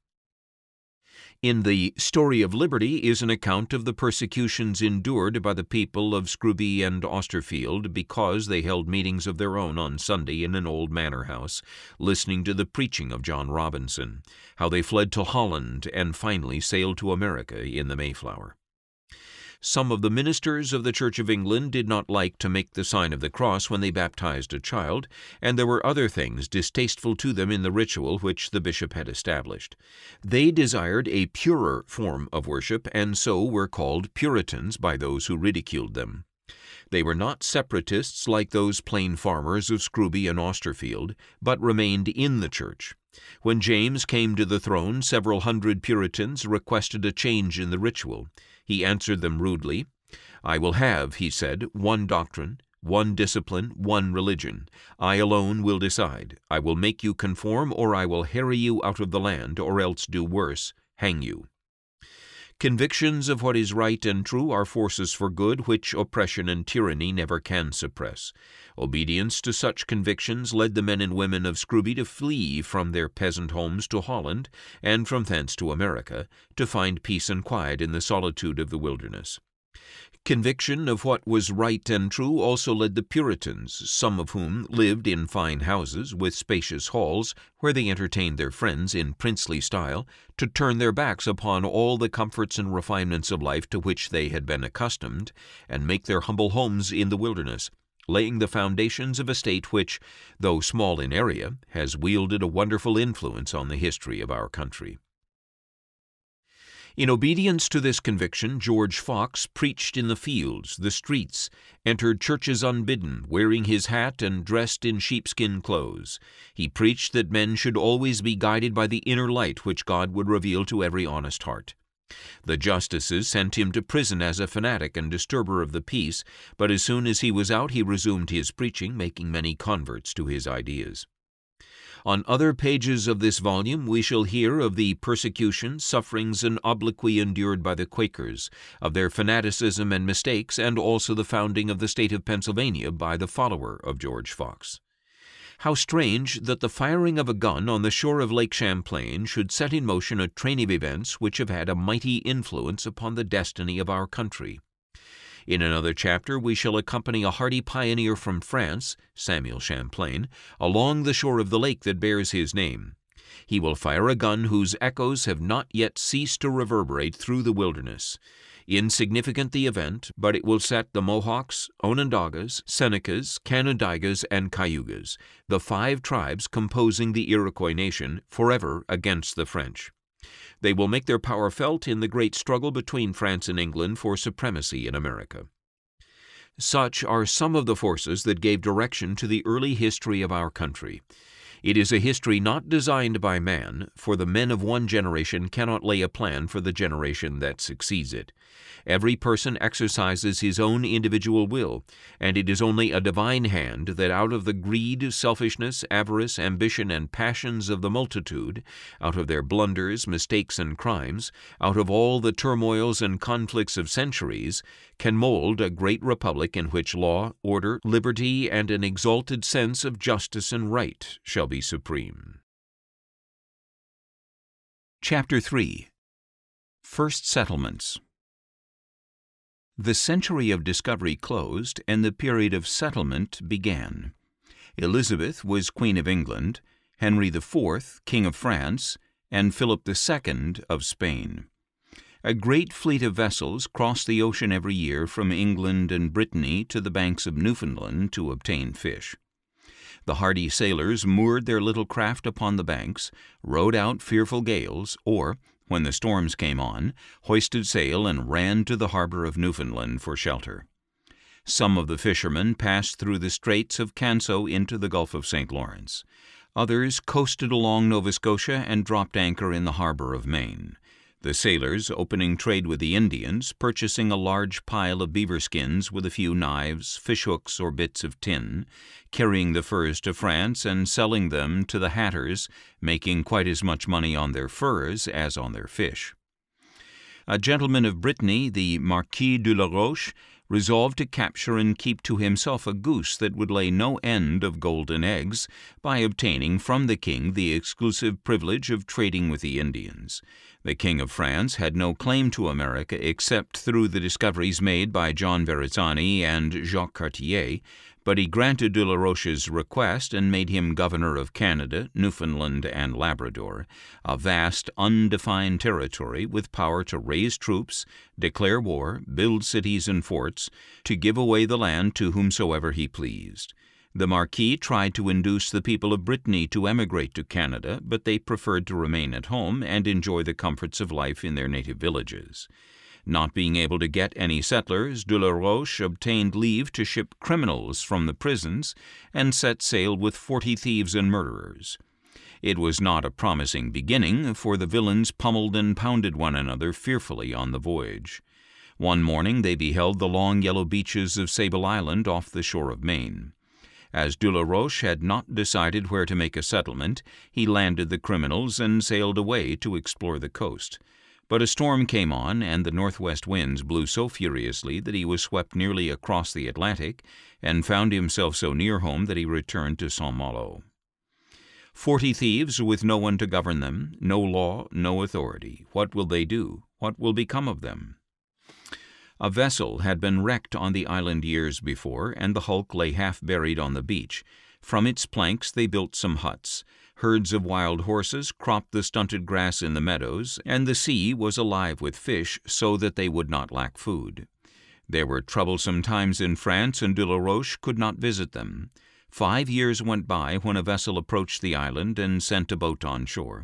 In the Story of Liberty is an account of the persecutions endured by the people of Scrooby and Austerfield because they held meetings of their own on Sunday in an old manor house, listening to the preaching of John Robinson, how they fled to Holland and finally sailed to America in the Mayflower. Some of the ministers of the Church of England did not like to make the sign of the cross when they baptized a child, and there were other things distasteful to them in the ritual which the bishop had established. They desired a purer form of worship, and so were called Puritans by those who ridiculed them. They were not separatists like those plain farmers of Scrooby and Austerfield, but remained in the church. When James came to the throne, several hundred Puritans requested a change in the ritual. He answered them rudely. "I will have," he said, "one doctrine, one discipline, one religion. I alone will decide. I will make you conform, or I will harry you out of the land, or else do worse, hang you." Convictions of what is right and true are forces for good which oppression and tyranny never can suppress. Obedience to such convictions led the men and women of Scrooby to flee from their peasant homes to Holland, and from thence to America, to find peace and quiet in the solitude of the wilderness. Conviction of what was right and true also led the Puritans, some of whom lived in fine houses with spacious halls where they entertained their friends in princely style, to turn their backs upon all the comforts and refinements of life to which they had been accustomed, and make their humble homes in the wilderness, laying the foundations of a state which, though small in area, has wielded a wonderful influence on the history of our country. In obedience to this conviction, George Fox preached in the fields, the streets, entered churches unbidden, wearing his hat and dressed in sheepskin clothes. He preached that men should always be guided by the inner light which God would reveal to every honest heart. The justices sent him to prison as a fanatic and disturber of the peace, but as soon as he was out he resumed his preaching, making many converts to his ideas. On other pages of this volume we shall hear of the persecution, sufferings, and obloquy endured by the Quakers, of their fanaticism and mistakes, and also the founding of the state of Pennsylvania by the follower of George Fox. How strange that the firing of a gun on the shore of Lake Champlain should set in motion a train of events which have had a mighty influence upon the destiny of our country. In another chapter we shall accompany a hardy pioneer from France, Samuel Champlain, along the shore of the lake that bears his name. He will fire a gun whose echoes have not yet ceased to reverberate through the wilderness. Insignificant the event, but it will set the Mohawks, Onondagas, Senecas, Canandaigua, and Cayugas, the 5 tribes composing the Iroquois nation, forever against the French. They will make their power felt in the great struggle between France and England for supremacy in America. Such are some of the forces that gave direction to the early history of our country. It is a history not designed by man, for the men of one generation cannot lay a plan for the generation that succeeds it. Every person exercises his own individual will, and it is only a divine hand that out of the greed, selfishness, avarice, ambition, and passions of the multitude, out of their blunders, mistakes, and crimes, out of all the turmoils and conflicts of centuries, can mold a great republic in which law, order, liberty, and an exalted sense of justice and right shall be supreme. Chapter 3. First Settlements. The century of discovery closed, and the period of settlement began. Elizabeth was Queen of England, Henry IV, King of France, and Philip II of Spain. A great fleet of vessels crossed the ocean every year from England and Brittany to the banks of Newfoundland to obtain fish. The hardy sailors moored their little craft upon the banks, rode out fearful gales, or, when the storms came on, hoisted sail and ran to the harbor of Newfoundland for shelter. Some of the fishermen passed through the straits of Canso into the Gulf of St. Lawrence. Others coasted along Nova Scotia and dropped anchor in the harbor of Maine. The sailors opening trade with the Indians, purchasing a large pile of beaver skins with a few knives, fishhooks, or bits of tin, carrying the furs to France and selling them to the hatters, making quite as much money on their furs as on their fish. A gentleman of Brittany, the Marquis de la Roche, resolved to capture and keep to himself a goose that would lay no end of golden eggs by obtaining from the king the exclusive privilege of trading with the Indians. The King of France had no claim to America except through the discoveries made by John Verrazzani and Jacques Cartier, but he granted de la Roche's request and made him governor of Canada, Newfoundland, and Labrador, a vast, undefined territory with power to raise troops, declare war, build cities and forts, to give away the land to whomsoever he pleased. The Marquis tried to induce the people of Brittany to emigrate to Canada, but they preferred to remain at home and enjoy the comforts of life in their native villages. Not being able to get any settlers, de la Roche obtained leave to ship criminals from the prisons and set sail with 40 thieves and murderers. It was not a promising beginning, for the villains pummeled and pounded one another fearfully on the voyage. One morning they beheld the long yellow beaches of Sable Island off the shore of Maine. As de la Roche had not decided where to make a settlement, he landed the criminals and sailed away to explore the coast. But a storm came on, and the northwest winds blew so furiously that he was swept nearly across the Atlantic, and found himself so near home that he returned to Saint-Malo. 40 thieves with no one to govern them, no law, no authority. What will they do? What will become of them? A vessel had been wrecked on the island years before, and the hulk lay half buried on the beach. From its planks they built some huts. Herds of wild horses cropped the stunted grass in the meadows, and the sea was alive with fish, so that they would not lack food. There were troublesome times in France, and de la Roche could not visit them. 5 years went by when a vessel approached the island and sent a boat on shore.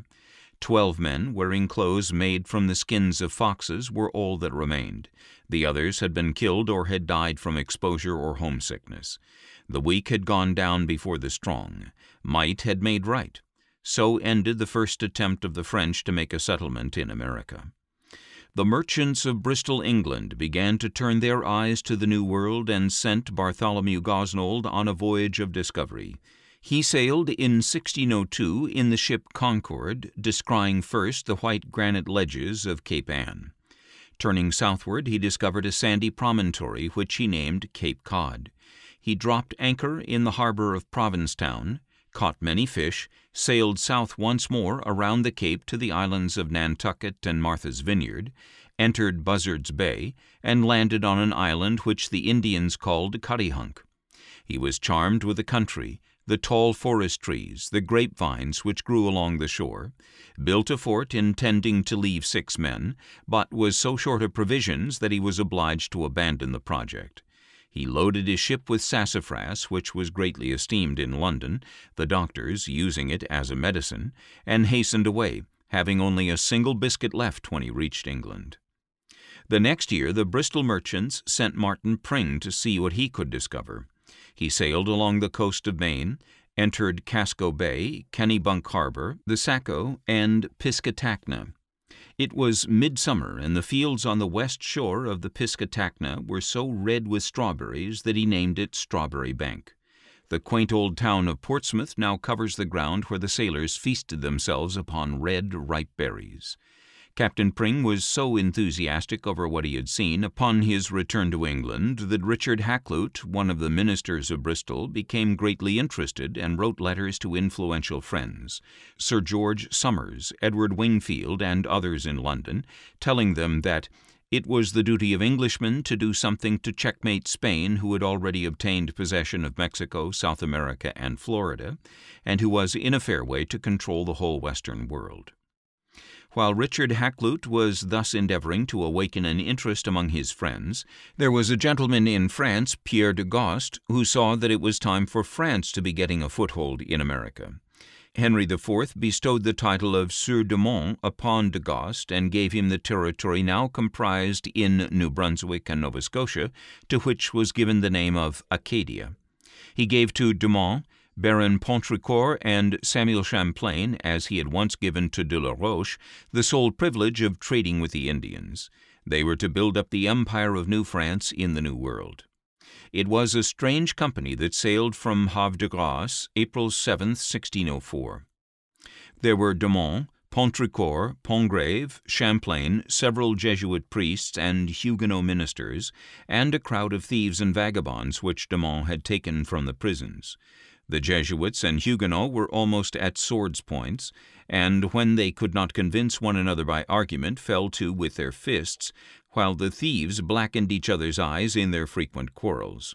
12 men, wearing clothes made from the skins of foxes, were all that remained. The others had been killed or had died from exposure or homesickness. The weak had gone down before the strong. Might had made right. So ended the first attempt of the French to make a settlement in America. The merchants of Bristol, England, began to turn their eyes to the New World and sent Bartholomew Gosnold on a voyage of discovery. He sailed in 1602 in the ship Concord, descrying first the white granite ledges of Cape Ann. Turning southward, he discovered a sandy promontory which he named Cape Cod. He dropped anchor in the harbor of Provincetown, caught many fish, sailed south once more around the Cape to the islands of Nantucket and Martha's Vineyard, entered Buzzard's Bay, and landed on an island which the Indians called Cuttyhunk. He was charmed with the country, the tall forest trees, the grapevines which grew along the shore, built a fort intending to leave 6 men, but was so short of provisions that he was obliged to abandon the project. He loaded his ship with sassafras, which was greatly esteemed in London, the doctors using it as a medicine, and hastened away, having only a single biscuit left when he reached England. The next year the Bristol merchants sent Martin Pring to see what he could discover. He sailed along the coast of Maine, entered Casco Bay, Kennebunk Harbor, the Saco, and Piscataqua. It was midsummer, and the fields on the west shore of the Piscataqua were so red with strawberries that he named it Strawberry Bank. The quaint old town of Portsmouth now covers the ground where the sailors feasted themselves upon red, ripe berries. Captain Pring was so enthusiastic over what he had seen upon his return to England that Richard Hakluyt, one of the ministers of Bristol, became greatly interested and wrote letters to influential friends, Sir George Somers, Edward Wingfield, and others in London, telling them that it was the duty of Englishmen to do something to checkmate Spain, who had already obtained possession of Mexico, South America, and Florida, and who was in a fair way to control the whole Western world. While Richard Hakluyt was thus endeavoring to awaken an interest among his friends, there was a gentleman in France, Pierre de Gost, who saw that it was time for France to be getting a foothold in America. Henry IV bestowed the title of Sieur de Mont upon de Gost and gave him the territory now comprised in New Brunswick and Nova Scotia, to which was given the name of Acadia. He gave to de Mont Baron Pontrycourt and Samuel Champlain, as he had once given to de la Roche, the sole privilege of trading with the Indians. They were to build up the empire of New France in the New World. It was a strange company that sailed from Havre de Grace, April 7, 1604. There were de Mont, Pontrycourt, Pongrave, Champlain, several Jesuit priests and Huguenot ministers, and a crowd of thieves and vagabonds which de Mont had taken from the prisons. The Jesuits and Huguenots were almost at swords' points, and when they could not convince one another by argument, fell to with their fists, while the thieves blackened each other's eyes in their frequent quarrels.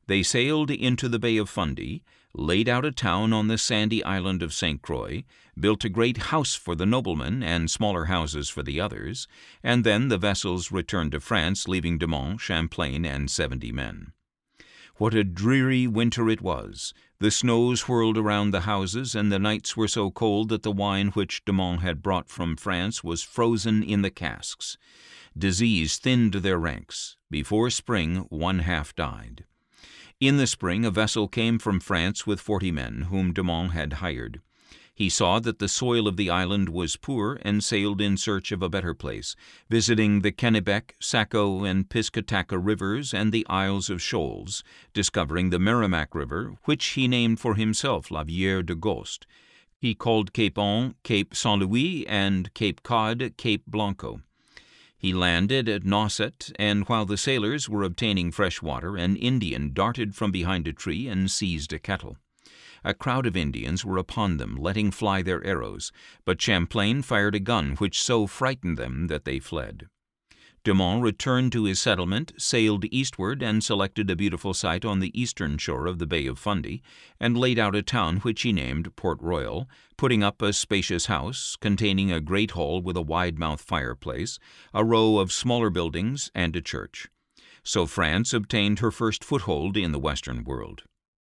They sailed into the Bay of Fundy, laid out a town on the sandy island of St. Croix, built a great house for the noblemen and smaller houses for the others, and then the vessels returned to France, leaving de Monts, Champlain, and 70 men. What a dreary winter it was! The snows whirled around the houses, and the nights were so cold that the wine which de Monts had brought from France was frozen in the casks. Disease thinned their ranks. Before spring, 1/2 died. In the spring, a vessel came from France with 40 men, whom de Monts had hired. He saw that the soil of the island was poor and sailed in search of a better place, visiting the Kennebec, Saco, and Piscataqua rivers and the Isles of Shoals, discovering the Merrimack River, which he named for himself La Vierre de Ghost. He called Cape Ann, Cape St. Louis, and Cape Cod, Cape Blanco. He landed at Nauset, and while the sailors were obtaining fresh water, an Indian darted from behind a tree and seized a kettle. A crowd of Indians were upon them, letting fly their arrows, but Champlain fired a gun which so frightened them that they fled. De Monts returned to his settlement, sailed eastward, and selected a beautiful site on the eastern shore of the Bay of Fundy, and laid out a town which he named Port Royal, putting up a spacious house containing a great hall with a wide-mouthed fireplace, a row of smaller buildings, and a church. So France obtained her first foothold in the Western world.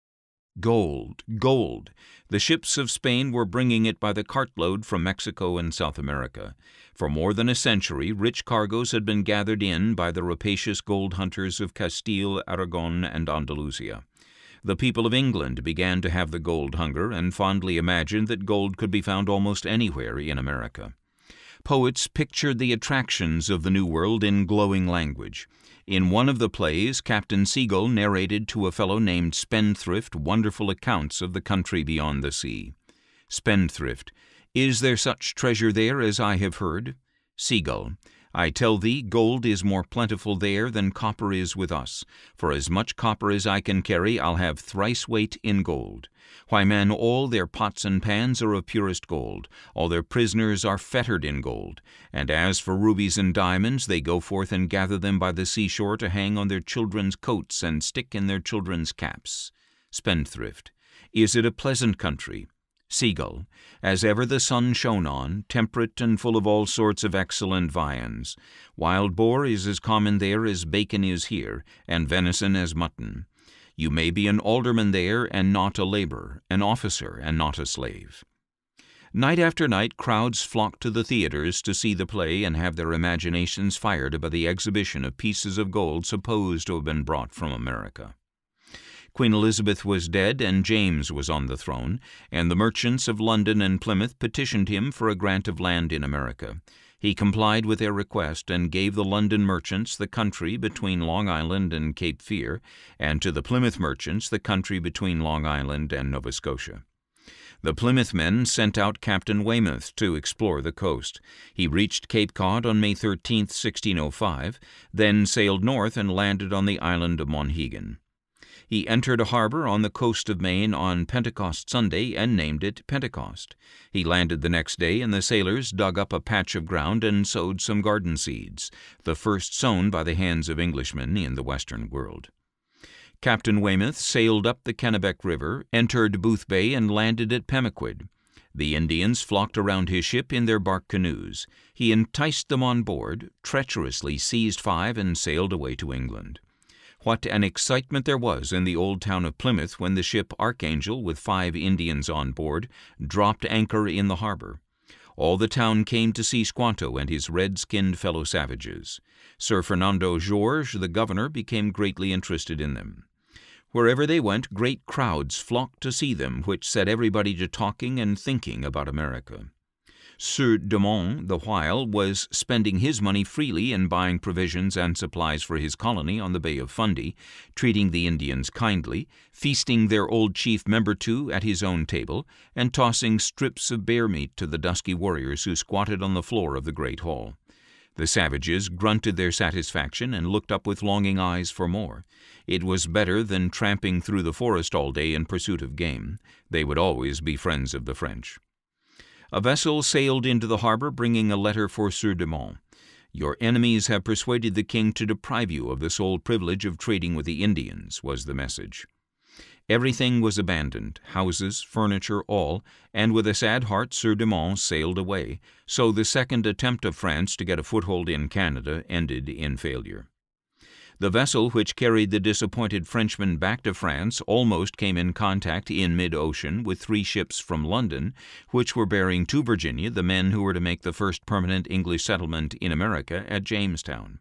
Gold, gold! The ships of Spain were bringing it by the cartload from Mexico and South America. For more than a century, rich cargoes had been gathered in by the rapacious gold hunters of Castile, Aragon, and Andalusia. The people of England began to have the gold hunger and fondly imagined that gold could be found almost anywhere in America. Poets pictured the attractions of the New World in glowing language. In one of the plays, Captain Seagull narrated to a fellow named Spendthrift wonderful accounts of the country beyond the sea. Spendthrift: "Is there such treasure there as I have heard?" Seagull: "I tell thee, gold is more plentiful there than copper is with us. For as much copper as I can carry, I'll have thrice weight in gold. Why, man, all their pots and pans are of purest gold, all their prisoners are fettered in gold. And as for rubies and diamonds, they go forth and gather them by the seashore to hang on their children's coats and stick in their children's caps." Spendthrift: "Is it a pleasant country?" Seagull: "As ever the sun shone on, temperate and full of all sorts of excellent viands. Wild boar is as common there as bacon is here, and venison as mutton. You may be an alderman there and not a laborer, an officer and not a slave." Night after night, crowds flocked to the theaters to see the play and have their imaginations fired by the exhibition of pieces of gold supposed to have been brought from America. Queen Elizabeth was dead and James was on the throne, and the merchants of London and Plymouth petitioned him for a grant of land in America. He complied with their request and gave the London merchants the country between Long Island and Cape Fear, and to the Plymouth merchants the country between Long Island and Nova Scotia. The Plymouth men sent out Captain Weymouth to explore the coast. He reached Cape Cod on May 13, 1605, then sailed north and landed on the island of Monhegan. He entered a harbor on the coast of Maine on Pentecost Sunday and named it Pentecost. He landed the next day, and the sailors dug up a patch of ground and sowed some garden seeds, the first sown by the hands of Englishmen in the Western world. Captain Weymouth sailed up the Kennebec River, entered Booth Bay, and landed at Pemaquid. The Indians flocked around his ship in their bark canoes. He enticed them on board, treacherously seized 5, and sailed away to England. What an excitement there was in the old town of Plymouth when the ship Archangel, with 5 Indians on board, dropped anchor in the harbor. All the town came to see Squanto and his red-skinned fellow savages. Sir Fernando George, the governor, became greatly interested in them. Wherever they went, great crowds flocked to see them, which set everybody to talking and thinking about America. Sieur de Monts, the while, was spending his money freely in buying provisions and supplies for his colony on the Bay of Fundy, treating the Indians kindly, feasting their old chief Membertou at his own table, and tossing strips of bear meat to the dusky warriors who squatted on the floor of the great hall. The savages grunted their satisfaction and looked up with longing eyes for more. It was better than tramping through the forest all day in pursuit of game. They would always be friends of the French. A vessel sailed into the harbor bringing a letter for Sieur de Monts. "Your enemies have persuaded the king to deprive you of the sole privilege of trading with the Indians," was the message. Everything was abandoned, houses, furniture, all, and with a sad heart Sieur de Monts sailed away, so the second attempt of France to get a foothold in Canada ended in failure. The vessel which carried the disappointed Frenchmen back to France almost came in contact in mid-ocean with 3 ships from London, which were bearing to Virginia the men who were to make the first permanent English settlement in America at Jamestown.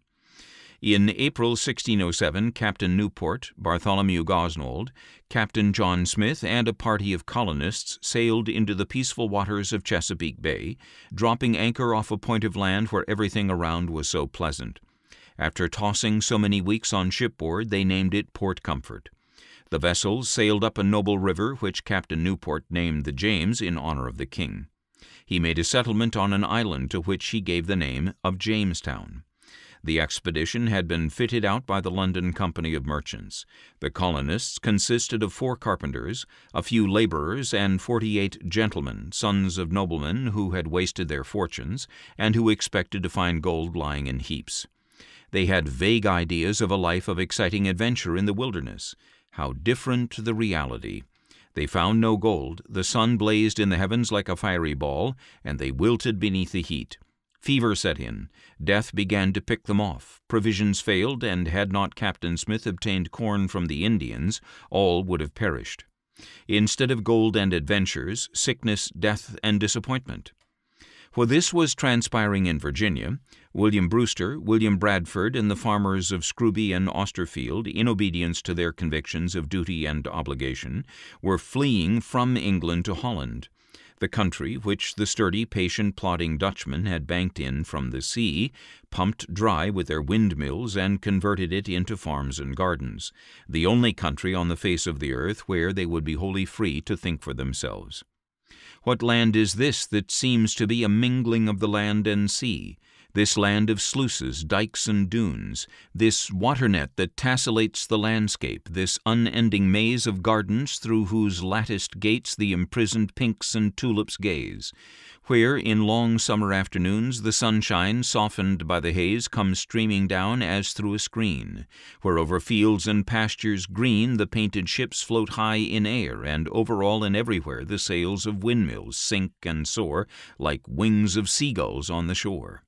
In April 1607, Captain Newport, Bartholomew Gosnold, Captain John Smith, and a party of colonists sailed into the peaceful waters of Chesapeake Bay, dropping anchor off a point of land where everything around was so pleasant. After tossing so many weeks on shipboard, they named it Port Comfort. The vessels sailed up a noble river which Captain Newport named the James in honor of the king. He made a settlement on an island to which he gave the name of Jamestown. The expedition had been fitted out by the London Company of Merchants. The colonists consisted of 4 carpenters, a few laborers, and 48 gentlemen, sons of noblemen who had wasted their fortunes and who expected to find gold lying in heaps. They had vague ideas of a life of exciting adventure in the wilderness. How different the reality! They found no gold, the sun blazed in the heavens like a fiery ball, and they wilted beneath the heat. Fever set in. Death began to pick them off. Provisions failed, and had not Captain Smith obtained corn from the Indians, all would have perished. Instead of gold and adventures, sickness, death, and disappointment. While this was transpiring in Virginia, William Brewster, William Bradford, and the farmers of Scrooby and Austerfield, in obedience to their convictions of duty and obligation, were fleeing from England to Holland. The country, which the sturdy, patient, plodding Dutchmen had banked in from the sea, pumped dry with their windmills and converted it into farms and gardens, the only country on the face of the earth where they would be wholly free to think for themselves. What land is this that seems to be a mingling of the land and sea, this land of sluices, dikes, and dunes, this water-net that tessellates the landscape, this unending maze of gardens through whose latticed gates the imprisoned pinks and tulips gaze, where in long summer afternoons the sunshine, softened by the haze, comes streaming down as through a screen, where over fields and pastures green the painted ships float high in air, and over all and everywhere the sails of windmills sink and soar like wings of seagulls on the shore.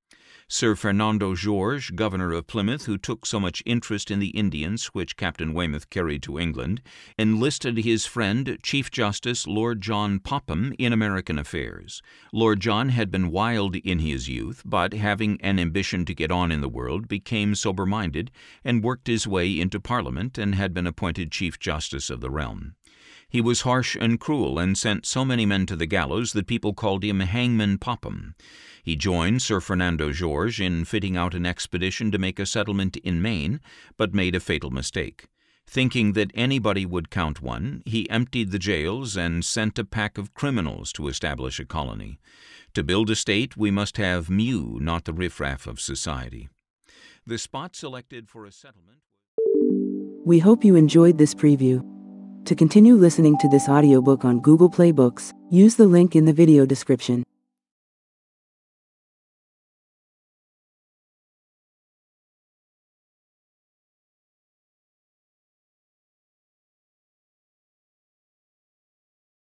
Sir Fernando George, governor of Plymouth, who took so much interest in the Indians which Captain Weymouth carried to England, enlisted his friend, Chief Justice Lord John Popham, in American affairs. Lord John had been wild in his youth, but, having an ambition to get on in the world, became sober-minded and worked his way into Parliament, and had been appointed Chief Justice of the realm. He was harsh and cruel, and sent so many men to the gallows that people called him Hangman Popham. He joined Sir Fernando George in fitting out an expedition to make a settlement in Maine, but made a fatal mistake. Thinking that anybody would count one, he emptied the jails and sent a pack of criminals to establish a colony. To build a state, we must have mew, not the riffraff of society. The spot selected for a settlement... We hope you enjoyed this preview. To continue listening to this audiobook on Google Play Books, use the link in the video description.